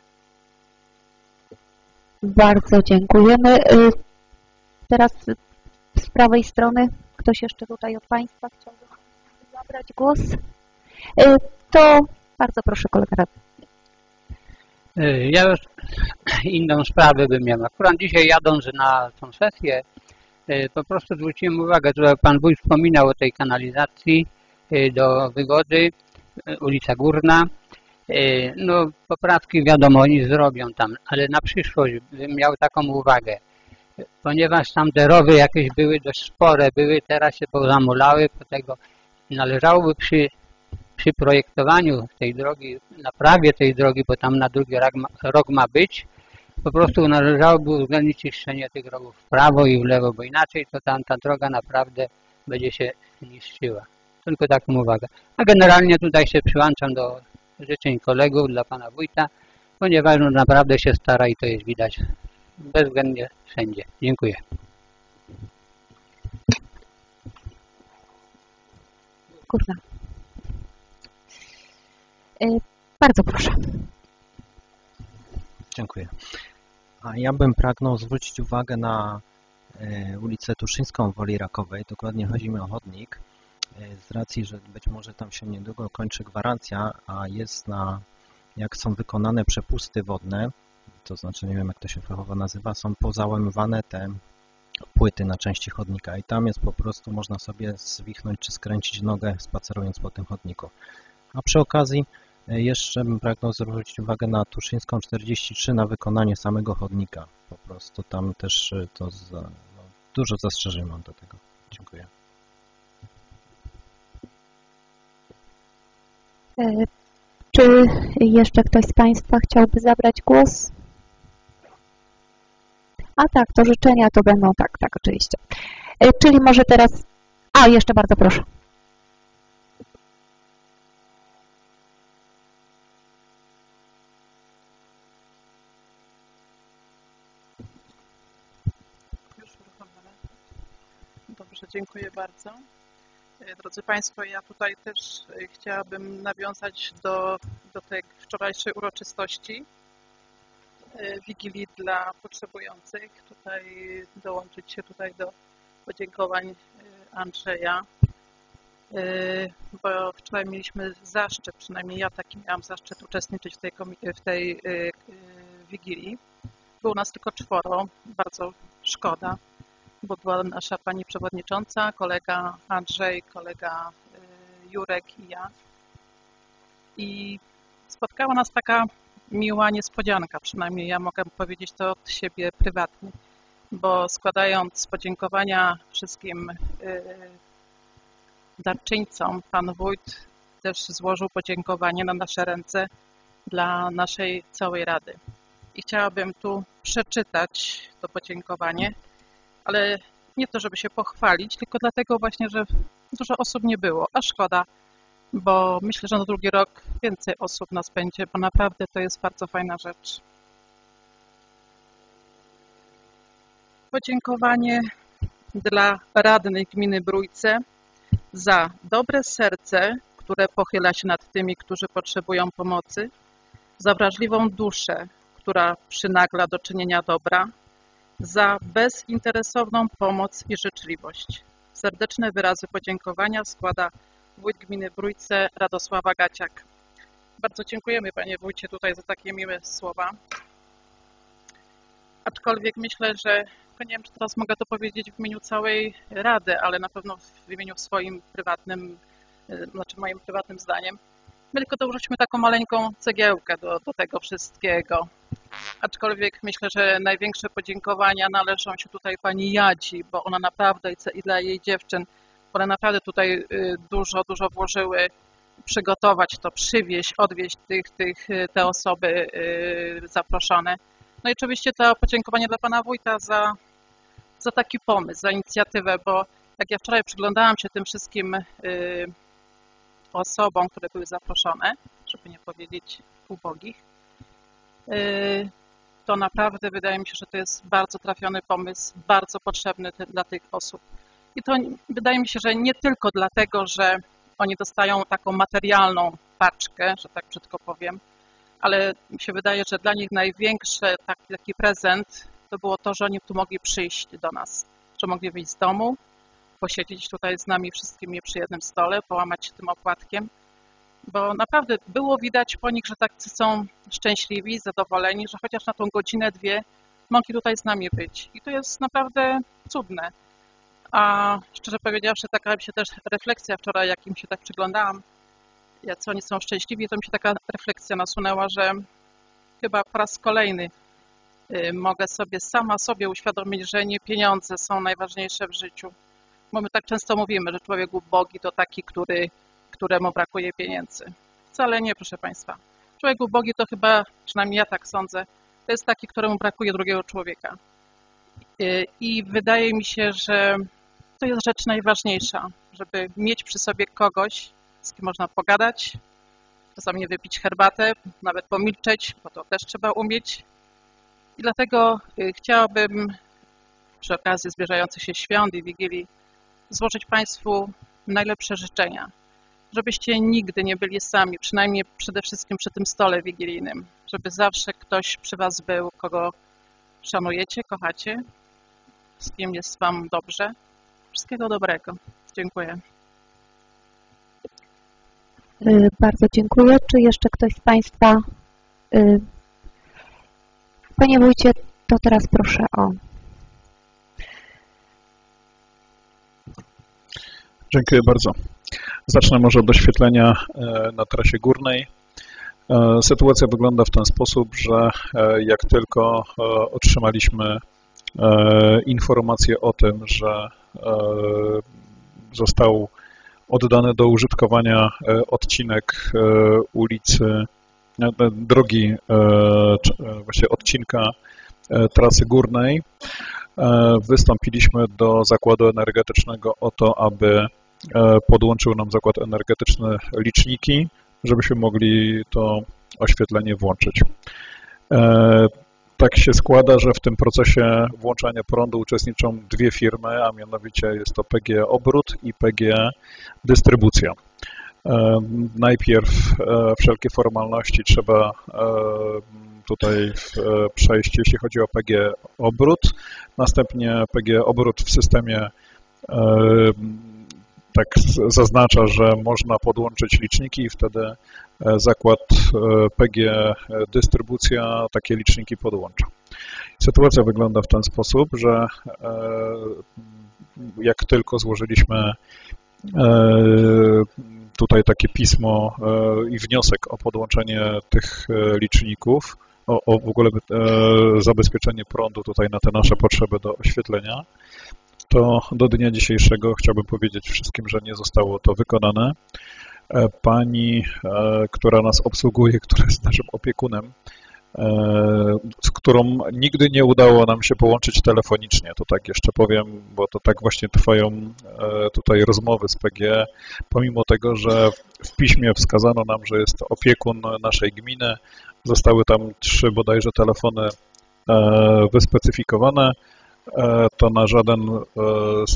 Bardzo dziękujemy. Teraz z prawej strony ktoś jeszcze tutaj od państwa chciałby? zabrać głos? To bardzo proszę, kolega radny. Ja już inną sprawę bym miał. Akurat dzisiaj jadąc na tą sesję, po prostu zwróciłem uwagę, że pan wójt wspominał o tej kanalizacji do Wygody, ulica Górna. No poprawki wiadomo, oni zrobią tam, ale na przyszłość bym miał taką uwagę, ponieważ tam te rowy jakieś były dość spore, teraz się pozamulały, dlatego należałoby przy projektowaniu tej drogi, naprawie tej drogi, bo tam na drugi rok ma być, po prostu należałoby uwzględnić czyszczenie tych rowów w prawo i w lewo, bo inaczej to tam ta droga naprawdę będzie się niszczyła. Tylko taką uwagę. A generalnie tutaj się przyłączam do życzeń kolegów dla pana wójta, ponieważ no naprawdę się stara i to jest widać bezwzględnie wszędzie. Dziękuję. Kurwa. Bardzo proszę. Dziękuję. A ja bym pragnął zwrócić uwagę na ulicę Tuszyńską w Woli Rakowej. Dokładnie chodzi mi o chodnik. Z racji, że być może tam się niedługo kończy gwarancja, a jest jak są wykonane przepusty wodne, to znaczy nie wiem jak to się fachowo nazywa, są pozałamywane te płyty na części chodnika i tam jest po prostu można sobie zwichnąć czy skręcić nogę spacerując po tym chodniku. A przy okazji jeszcze bym pragnął zwrócić uwagę na Tuszyńską 43 na wykonanie samego chodnika. Po prostu tam też dużo zastrzeżeń mam do tego. Dziękuję. Czy jeszcze ktoś z Państwa chciałby zabrać głos? A tak, to życzenia to będą, tak, oczywiście. Czyli może teraz... A, jeszcze bardzo proszę. Dobrze, dziękuję bardzo. Drodzy Państwo, ja tutaj też chciałabym nawiązać do tej wczorajszej uroczystości Wigilii dla potrzebujących. Tutaj dołączyć się do podziękowań Andrzeja, bo wczoraj mieliśmy zaszczyt, przynajmniej ja taki miałam zaszczyt uczestniczyć w tej Wigilii. Było nas tylko 4, bardzo szkoda, bo była nasza pani przewodnicząca, kolega Andrzej, kolega Jurek i ja. I spotkała nas taka miła niespodzianka, przynajmniej ja mogę powiedzieć to od siebie prywatnie, bo składając podziękowania wszystkim darczyńcom, pan wójt też złożył podziękowanie na nasze ręce dla naszej całej Rady. I chciałabym tu przeczytać to podziękowanie, ale nie to, żeby się pochwalić, tylko dlatego właśnie, że dużo osób nie było, a szkoda, bo myślę, że na drugi rok więcej osób nas będzie, bo naprawdę to jest bardzo fajna rzecz. Podziękowanie dla radnych gminy Brójce za dobre serce, które pochyla się nad tymi, którzy potrzebują pomocy, za wrażliwą duszę, która przynagla do czynienia dobra, za bezinteresowną pomoc i życzliwość. Serdeczne wyrazy podziękowania składa wójt gminy Brójce Radosława Gaciak. Bardzo dziękujemy panie wójcie tutaj za takie miłe słowa. Aczkolwiek myślę, że nie wiem, czy teraz mogę to powiedzieć w imieniu całej Rady, ale na pewno w imieniu swoim prywatnym, znaczy moim prywatnym zdaniem. My tylko dorzućmy taką maleńką cegiełkę do tego wszystkiego. Aczkolwiek myślę, że największe podziękowania należą się tutaj pani Jadzi, bo ona naprawdę i dla jej dziewczyn, one naprawdę tutaj dużo włożyły przygotować to, przywieźć, odwieźć te osoby zaproszone. No i oczywiście to podziękowanie dla pana wójta za taki pomysł, za inicjatywę, bo jak ja wczoraj przyglądałam się tym wszystkim osobom, które były zaproszone, żeby nie powiedzieć ubogich, to naprawdę wydaje mi się, że to jest bardzo trafiony pomysł, bardzo potrzebny dla tych osób. I to wydaje mi się, że nie tylko dlatego, że oni dostają taką materialną paczkę, że tak brzydko powiem, ale mi się wydaje, że dla nich największy taki prezent to było to, że oni tu mogli przyjść do nas, że mogli wyjść z domu, posiedzieć tutaj z nami wszystkimi przy jednym stole, połamać się tym opłatkiem, bo naprawdę było widać po nich, że tacy są szczęśliwi, zadowoleni, że chociaż na tą godzinę, dwie mogli tutaj z nami być. I to jest naprawdę cudne. A szczerze powiedziawszy, taka mi się też refleksja wczoraj, jak im się tak przyglądałam, jacy oni są szczęśliwi, to mi się taka refleksja nasunęła, że chyba po raz kolejny mogę sama sobie uświadomić, że nie pieniądze są najważniejsze w życiu. Bo my tak często mówimy, że człowiek ubogi to taki, któremu brakuje pieniędzy. Wcale nie, proszę Państwa. Człowiek ubogi to chyba, przynajmniej ja tak sądzę, to jest taki, któremu brakuje drugiego człowieka. I wydaje mi się, że to jest rzecz najważniejsza, żeby mieć przy sobie kogoś, z kim można pogadać, czasami wypić herbatę, nawet pomilczeć, bo to też trzeba umieć. I dlatego chciałabym przy okazji zbliżających się świąt i Wigilii złożyć Państwu najlepsze życzenia, żebyście nigdy nie byli sami, przynajmniej przede wszystkim przy tym stole wigilijnym, żeby zawsze ktoś przy Was był, kogo szanujecie, kochacie, z kim jest Wam dobrze. Wszystkiego dobrego. Dziękuję. Bardzo dziękuję. Czy jeszcze ktoś z Państwa? Panie wójcie, to teraz proszę o... Dziękuję bardzo. Zacznę może od oświetlenia na trasie górnej. Sytuacja wygląda w ten sposób, że jak tylko otrzymaliśmy informację o tym, że został oddany do użytkowania odcinek ulicy, drogi, właściwie odcinka trasy górnej, wystąpiliśmy do zakładu energetycznego o to, aby podłączył nam zakład energetyczny liczniki, żebyśmy mogli to oświetlenie włączyć. Tak się składa, że w tym procesie włączania prądu uczestniczą dwie firmy, a mianowicie jest to PGE Obrót i PGE Dystrybucja. Najpierw wszelkie formalności trzeba tutaj przejść, jeśli chodzi o PGE Obrót. Następnie PGE Obrót w systemie tak zaznacza, że można podłączyć liczniki i wtedy zakład PGE Dystrybucja takie liczniki podłącza. Sytuacja wygląda w ten sposób, że jak tylko złożyliśmy tutaj takie pismo i wniosek o podłączenie tych liczników, o w ogóle zabezpieczenie prądu tutaj na te nasze potrzeby do oświetlenia, to do dnia dzisiejszego chciałbym powiedzieć wszystkim, że nie zostało to wykonane. Pani, która nas obsługuje, która jest naszym opiekunem, z którą nigdy nie udało nam się połączyć telefonicznie, to tak jeszcze powiem, bo to tak właśnie trwają tutaj rozmowy z PGE, pomimo tego, że w piśmie wskazano nam, że jest to opiekun naszej gminy, zostały tam 3 bodajże telefony wyspecyfikowane, to na żaden z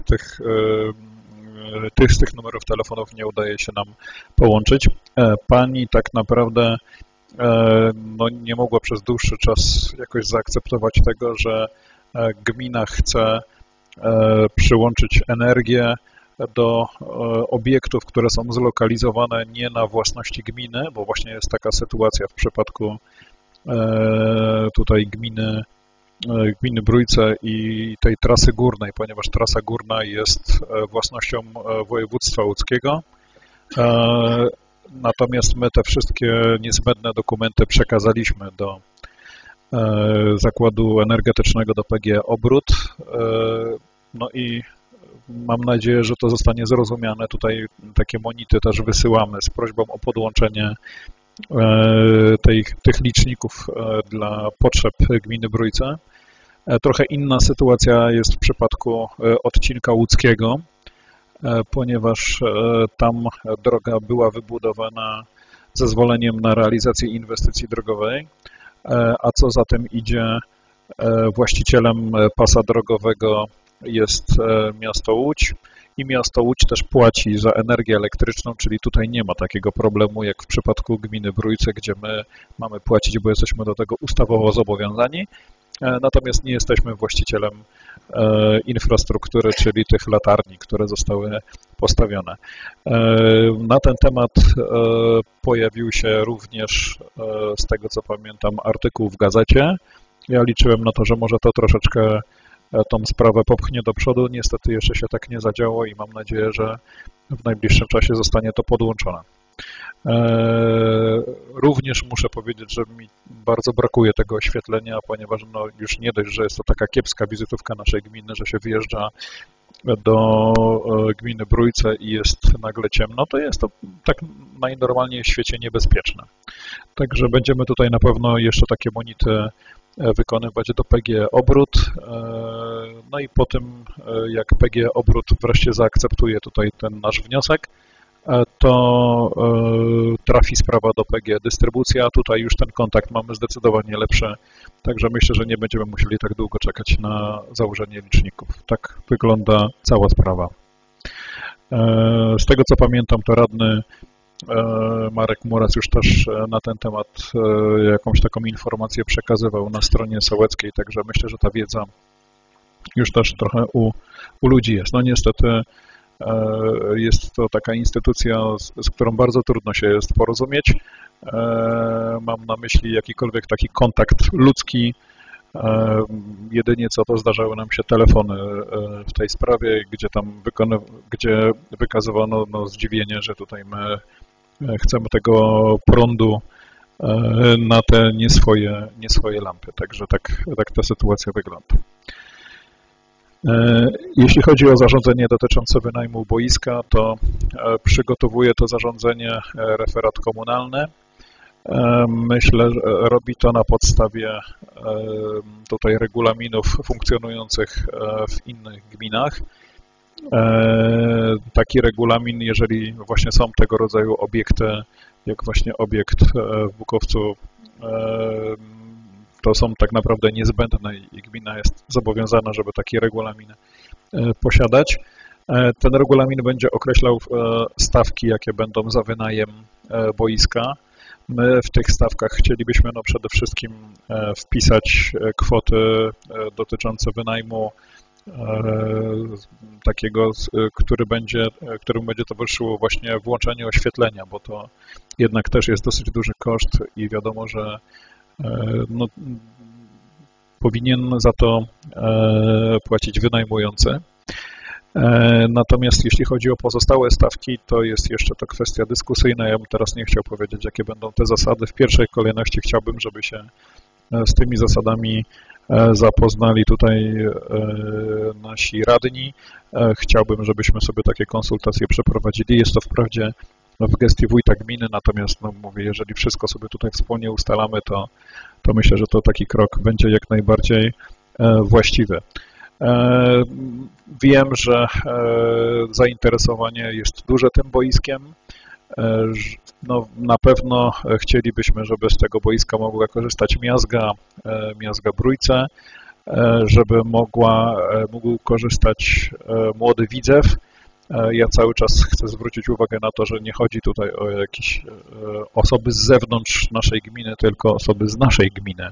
tych numerów telefonów nie udaje się nam połączyć. Pani tak naprawdę no, nie mogła przez dłuższy czas jakoś zaakceptować tego, że gmina chce przyłączyć energię do obiektów, które są zlokalizowane nie na własności gminy, bo właśnie jest taka sytuacja w przypadku tutaj gminy Brójce i tej trasy górnej, ponieważ trasa górna jest własnością województwa łódzkiego. Natomiast my te wszystkie niezbędne dokumenty przekazaliśmy do zakładu energetycznego, do PGE Obrót. No i mam nadzieję, że to zostanie zrozumiane. Tutaj takie monity też wysyłamy z prośbą o podłączenie tych liczników dla potrzeb gminy Brójce. Trochę inna sytuacja jest w przypadku odcinka łódzkiego, ponieważ tam droga była wybudowana zezwoleniem na realizację inwestycji drogowej, a co za tym idzie, właścicielem pasa drogowego jest miasto Łódź i miasto Łódź też płaci za energię elektryczną, czyli tutaj nie ma takiego problemu jak w przypadku gminy Brójce, gdzie my mamy płacić, bo jesteśmy do tego ustawowo zobowiązani, natomiast nie jesteśmy właścicielem infrastruktury, czyli tych latarni, które zostały postawione. Na ten temat pojawił się również, z tego co pamiętam, artykuł w gazecie. Ja liczyłem na to, że może to troszeczkę tą sprawę popchnie do przodu. Niestety jeszcze się tak nie zadziało i mam nadzieję, że w najbliższym czasie zostanie to podłączone. Również muszę powiedzieć, że mi bardzo brakuje tego oświetlenia, ponieważ no już nie dość, że jest to taka kiepska wizytówka naszej gminy, że się wyjeżdża do gminy Brójce i jest nagle ciemno, to jest to tak najnormalniej w świecie niebezpieczne. Także będziemy tutaj na pewno jeszcze takie monity wykonywać do PGE Obrót. No i po tym, jak PGE Obrót wreszcie zaakceptuje tutaj ten nasz wniosek, to trafi sprawa do PGE Dystrybucja. Tutaj już ten kontakt mamy zdecydowanie lepszy, także myślę, że nie będziemy musieli tak długo czekać na założenie liczników. Tak wygląda cała sprawa. Z tego co pamiętam, to radny Marek Muras już też na ten temat jakąś taką informację przekazywał na stronie sołeckiej, także myślę, że ta wiedza już też trochę u ludzi jest. No niestety jest to taka instytucja, z którą bardzo trudno się jest porozumieć. Mam na myśli jakikolwiek taki kontakt ludzki. Jedynie co to zdarzały nam się telefony w tej sprawie, gdzie wykazywano zdziwienie, że tutaj my chcemy tego prądu na te nie swoje lampy. Także tak ta sytuacja wygląda. Jeśli chodzi o zarządzenie dotyczące wynajmu boiska, to przygotowuje to zarządzenie referat komunalny. Myślę, że robi to na podstawie tutaj regulaminów funkcjonujących w innych gminach. Taki regulamin, jeżeli właśnie są tego rodzaju obiekty, jak właśnie obiekt w Bukowcu, to są tak naprawdę niezbędne i gmina jest zobowiązana, żeby taki regulamin posiadać. Ten regulamin będzie określał stawki, jakie będą za wynajem boiska. My w tych stawkach chcielibyśmy przede wszystkim wpisać kwoty dotyczące wynajmu takiego, którym będzie towarzyszyło właśnie włączenie oświetlenia, bo to jednak też jest dosyć duży koszt i wiadomo, że no, powinien za to płacić wynajmujący. Natomiast jeśli chodzi o pozostałe stawki, to jest jeszcze to kwestia dyskusyjna. Ja bym teraz nie chciał powiedzieć, jakie będą te zasady. W pierwszej kolejności chciałbym, żeby się z tymi zasadami zapoznali tutaj nasi radni. Chciałbym, żebyśmy sobie takie konsultacje przeprowadzili. Jest to wprawdzie w gestii wójta gminy, natomiast no mówię, jeżeli wszystko sobie tutaj wspólnie ustalamy, to myślę, że to taki krok będzie jak najbardziej właściwy. Wiem, że zainteresowanie jest duże tym boiskiem. No, na pewno chcielibyśmy, żeby z tego boiska mogła korzystać Miazga Brójce, żeby mógł korzystać młody Widzew. Ja cały czas chcę zwrócić uwagę na to, że nie chodzi tutaj o jakieś osoby z zewnątrz naszej gminy, tylko osoby z naszej gminy,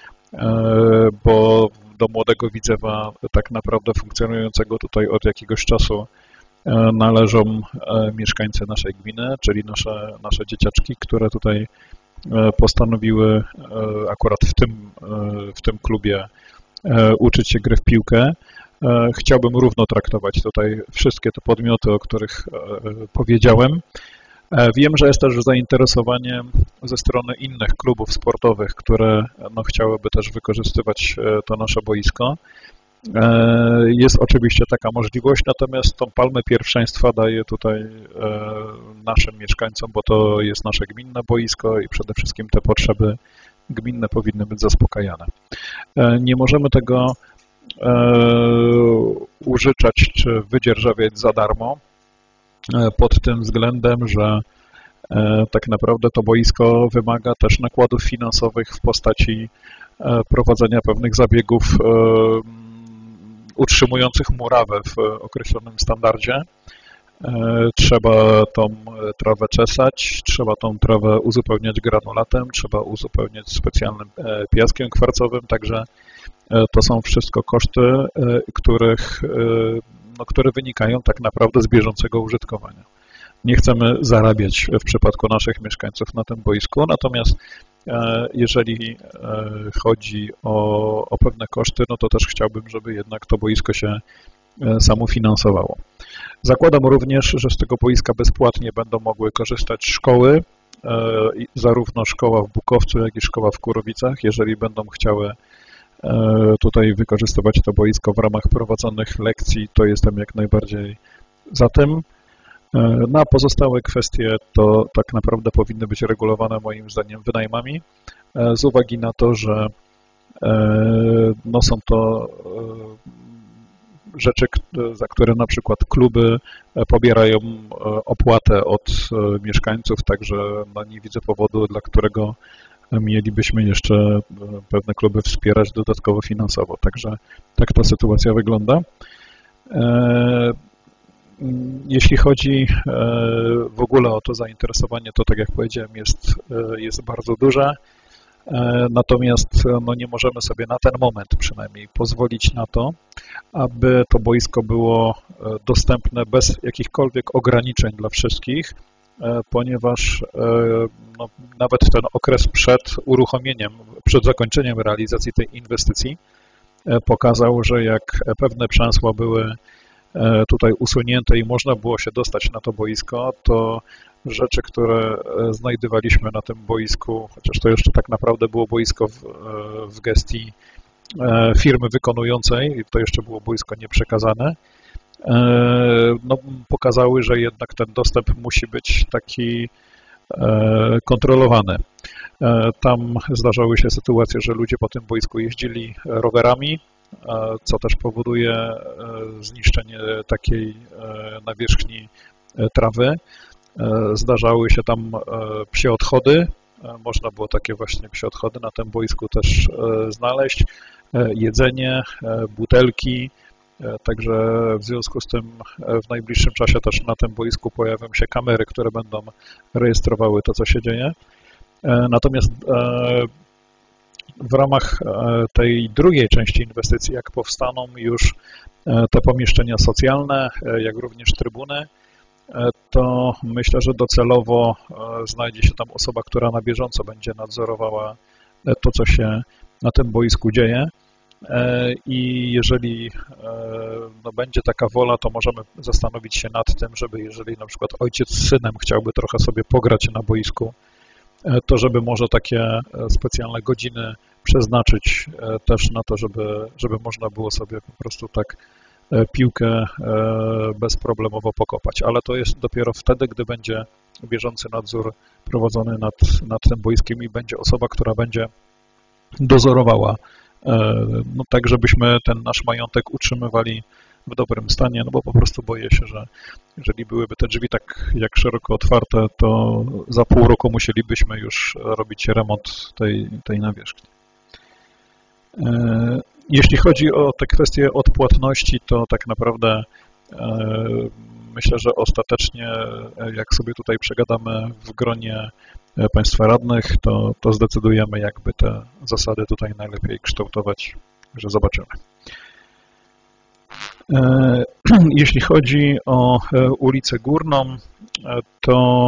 bo do młodego Widzewa, tak naprawdę funkcjonującego tutaj od jakiegoś czasu, należą mieszkańcy naszej gminy, czyli nasze dzieciaczki, które tutaj postanowiły akurat w tym klubie uczyć się gry w piłkę. Chciałbym równo traktować tutaj wszystkie te podmioty, o których powiedziałem. Wiem, że jest też zainteresowanie ze strony innych klubów sportowych, które chciałyby też wykorzystywać to nasze boisko. Jest oczywiście taka możliwość, natomiast tą palmę pierwszeństwa daje tutaj naszym mieszkańcom, bo to jest nasze gminne boisko i przede wszystkim te potrzeby gminne powinny być zaspokajane. Nie możemy tego użyczać czy wydzierżawiać za darmo pod tym względem, że tak naprawdę to boisko wymaga też nakładów finansowych w postaci prowadzenia pewnych zabiegów utrzymujących murawę w określonym standardzie. Trzeba tą trawę czesać, trzeba tą trawę uzupełniać granulatem, trzeba uzupełniać specjalnym piaskiem kwarcowym, także to są wszystko koszty, które wynikają tak naprawdę z bieżącego użytkowania. Nie chcemy zarabiać w przypadku naszych mieszkańców na tym boisku, natomiast jeżeli chodzi o pewne koszty, no to też chciałbym, żeby jednak to boisko się samofinansowało. Zakładam również, że z tego boiska bezpłatnie będą mogły korzystać szkoły, zarówno szkoła w Bukowcu, jak i szkoła w Kurowicach, jeżeli będą chciały tutaj wykorzystywać to boisko w ramach prowadzonych lekcji, to jestem jak najbardziej za tym. Na pozostałe kwestie to tak naprawdę powinny być regulowane moim zdaniem wynajmami, z uwagi na to, że no są to rzeczy, za które na przykład kluby pobierają opłatę od mieszkańców, także no nie widzę powodu, dla którego mielibyśmy jeszcze pewne kluby wspierać dodatkowo finansowo. Także tak ta sytuacja wygląda. Jeśli chodzi w ogóle o to zainteresowanie, to tak jak powiedziałem, jest bardzo duże. Natomiast no, nie możemy sobie na ten moment przynajmniej pozwolić na to, aby to boisko było dostępne bez jakichkolwiek ograniczeń dla wszystkich, ponieważ no, nawet ten okres przed uruchomieniem, przed zakończeniem realizacji tej inwestycji pokazał, że jak pewne przęsła były tutaj usunięte i można było się dostać na to boisko, to rzeczy, które znajdowaliśmy na tym boisku, chociaż to jeszcze tak naprawdę było boisko w gestii firmy wykonującej, to jeszcze było boisko nieprzekazane, no, pokazały, że jednak ten dostęp musi być taki kontrolowany. Tam zdarzały się sytuacje, że ludzie po tym boisku jeździli rowerami, co też powoduje zniszczenie takiej nawierzchni trawy. Zdarzały się tam psie odchody, można było takie właśnie psie odchody na tym boisku też znaleźć, jedzenie, butelki, także w związku z tym w najbliższym czasie też na tym boisku pojawią się kamery, które będą rejestrowały to, co się dzieje. Natomiast w ramach tej drugiej części inwestycji, jak powstaną już te pomieszczenia socjalne, jak również trybuny, to myślę, że docelowo znajdzie się tam osoba, która na bieżąco będzie nadzorowała to, co się na tym boisku dzieje. I jeżeli no, będzie taka wola, to możemy zastanowić się nad tym, żeby jeżeli na przykład ojciec z synem chciałby trochę sobie pograć na boisku, to żeby może takie specjalne godziny przeznaczyć też na to, żeby można było sobie po prostu tak piłkę bezproblemowo pokopać. Ale to jest dopiero wtedy, gdy będzie bieżący nadzór prowadzony nad tym boiskiem i będzie osoba, która będzie dozorowała, no tak, żebyśmy ten nasz majątek utrzymywali w dobrym stanie, no bo po prostu boję się, że jeżeli byłyby te drzwi tak jak szeroko otwarte, to za pół roku musielibyśmy już robić remont tej nawierzchni. Jeśli chodzi o te kwestie odpłatności, to tak naprawdę myślę, że ostatecznie jak sobie tutaj przegadamy w gronie państwa radnych, to zdecydujemy, jakby te zasady tutaj najlepiej kształtować, że zobaczymy. Jeśli chodzi o ulicę Górną, to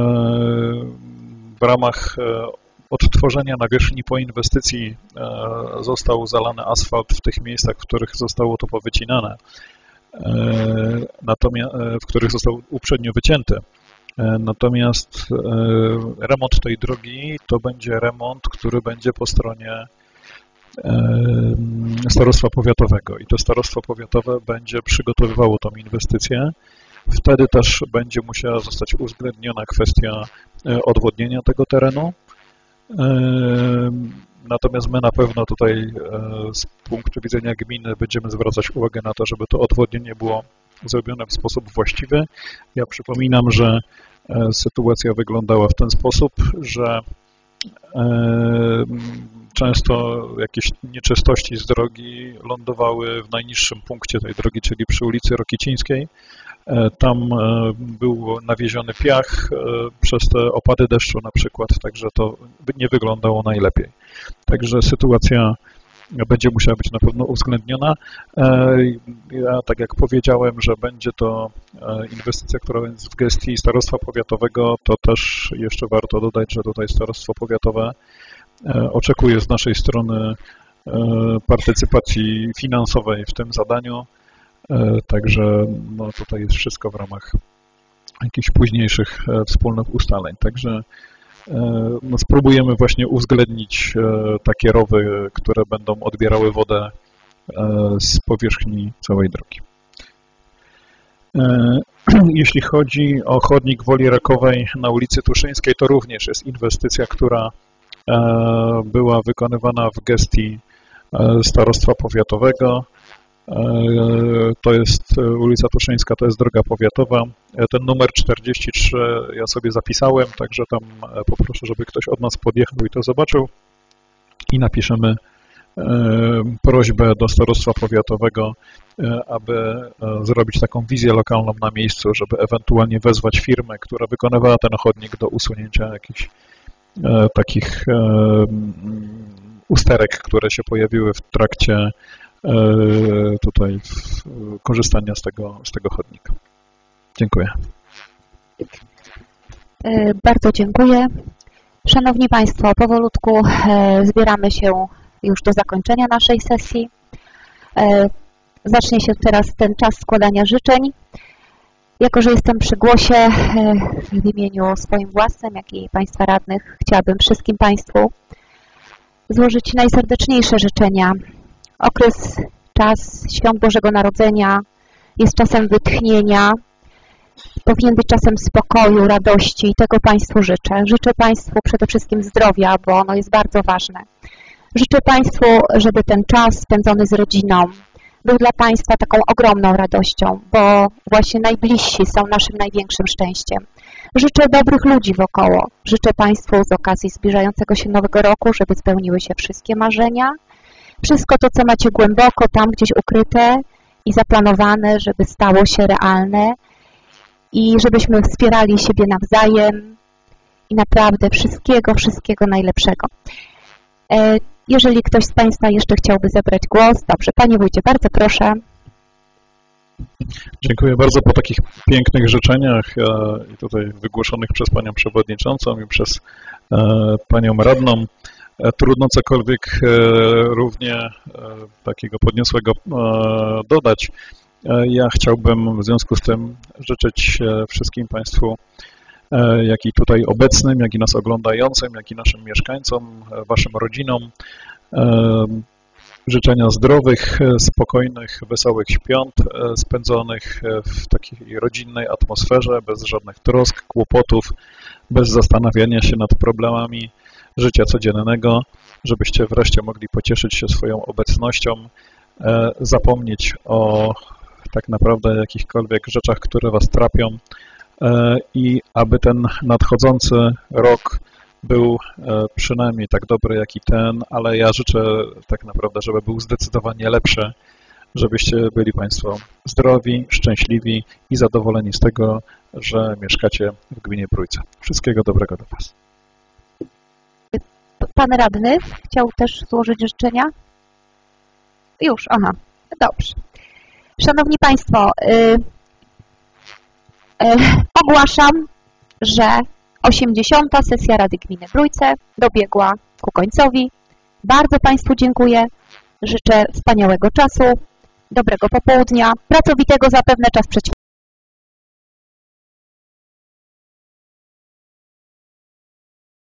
w ramach odtworzenia nawierzchni po inwestycji został zalany asfalt w tych miejscach, w których zostało to powycinane, w których został uprzednio wycięty. Natomiast remont tej drogi to będzie remont, który będzie po stronie starostwa powiatowego i to starostwo powiatowe będzie przygotowywało tą inwestycję. Wtedy też będzie musiała zostać uwzględniona kwestia odwodnienia tego terenu. Natomiast my na pewno tutaj z punktu widzenia gminy będziemy zwracać uwagę na to, żeby to odwodnienie było zrobione w sposób właściwy. Ja przypominam, że sytuacja wyglądała w ten sposób, że często jakieś nieczystości z drogi lądowały w najniższym punkcie tej drogi, czyli przy ulicy Rokicińskiej. Tam był nawieziony piach przez te opady deszczu na przykład, także to nie wyglądało najlepiej. Także sytuacja będzie musiała być na pewno uwzględniona. Ja tak jak powiedziałem, że będzie to inwestycja, która jest w gestii starostwa powiatowego, to też jeszcze warto dodać, że tutaj starostwo powiatowe oczekuje z naszej strony partycypacji finansowej w tym zadaniu, także no, tutaj jest wszystko w ramach jakichś późniejszych wspólnych ustaleń. Także no, spróbujemy właśnie uwzględnić takie rowy, które będą odbierały wodę z powierzchni całej drogi. Jeśli chodzi o chodnik Woli Rakowej na ulicy Tuszyńskiej, to również jest inwestycja, która była wykonywana w gestii starostwa powiatowego. To jest ulica Tuszyńska, to jest droga powiatowa. Ten numer 43 ja sobie zapisałem, także tam poproszę, żeby ktoś od nas podjechał i to zobaczył i napiszemy prośbę do starostwa powiatowego, aby zrobić taką wizję lokalną na miejscu, żeby ewentualnie wezwać firmę, która wykonywała ten chodnik do usunięcia jakichś takich usterek, które się pojawiły w trakcie tutaj korzystania z tego chodnika. Dziękuję. Bardzo dziękuję. Szanowni Państwo, powolutku zbieramy się już do zakończenia naszej sesji. Zacznie się teraz ten czas składania życzeń. Jako że jestem przy głosie, w imieniu swoim własnym, jak i Państwa radnych, chciałabym wszystkim Państwu złożyć najserdeczniejsze życzenia. Okres, czas Świąt Bożego Narodzenia jest czasem wytchnienia, powinien być czasem spokoju, radości i tego Państwu życzę. Życzę Państwu przede wszystkim zdrowia, bo ono jest bardzo ważne. Życzę Państwu, żeby ten czas spędzony z rodziną był dla Państwa taką ogromną radością, bo właśnie najbliżsi są naszym największym szczęściem. Życzę dobrych ludzi wokoło. Życzę Państwu z okazji zbliżającego się Nowego Roku, żeby spełniły się wszystkie marzenia. Wszystko to, co macie głęboko tam gdzieś ukryte i zaplanowane, żeby stało się realne i żebyśmy wspierali siebie nawzajem i naprawdę wszystkiego najlepszego. Jeżeli ktoś z Państwa jeszcze chciałby zabrać głos, dobrze, Panie Wójcie, bardzo proszę. Dziękuję bardzo po takich pięknych życzeniach i tutaj wygłoszonych przez Panią Przewodniczącą i przez Panią Radną. Trudno cokolwiek równie takiego podniosłego dodać. Ja chciałbym w związku z tym życzyć wszystkim Państwu, jak i tutaj obecnym, jak i nas oglądającym, jak i naszym mieszkańcom, Waszym rodzinom, życzenia zdrowych, spokojnych, wesołych świąt, spędzonych w takiej rodzinnej atmosferze, bez żadnych trosk, kłopotów, bez zastanawiania się nad problemami życia codziennego, żebyście wreszcie mogli pocieszyć się swoją obecnością, zapomnieć o tak naprawdę jakichkolwiek rzeczach, które Was trapią i aby ten nadchodzący rok był przynajmniej tak dobry jak i ten, ale ja życzę tak naprawdę, żeby był zdecydowanie lepszy, żebyście byli Państwo zdrowi, szczęśliwi i zadowoleni z tego, że mieszkacie w gminie Brójce. Wszystkiego dobrego do Was. Pan radny chciał też złożyć życzenia? Już, aha, dobrze. Szanowni Państwo, ogłaszam, że 80. sesja Rady Gminy Brójce dobiegła ku końcowi. Bardzo Państwu dziękuję. Życzę wspaniałego czasu, dobrego popołudnia, pracowitego zapewne czas przed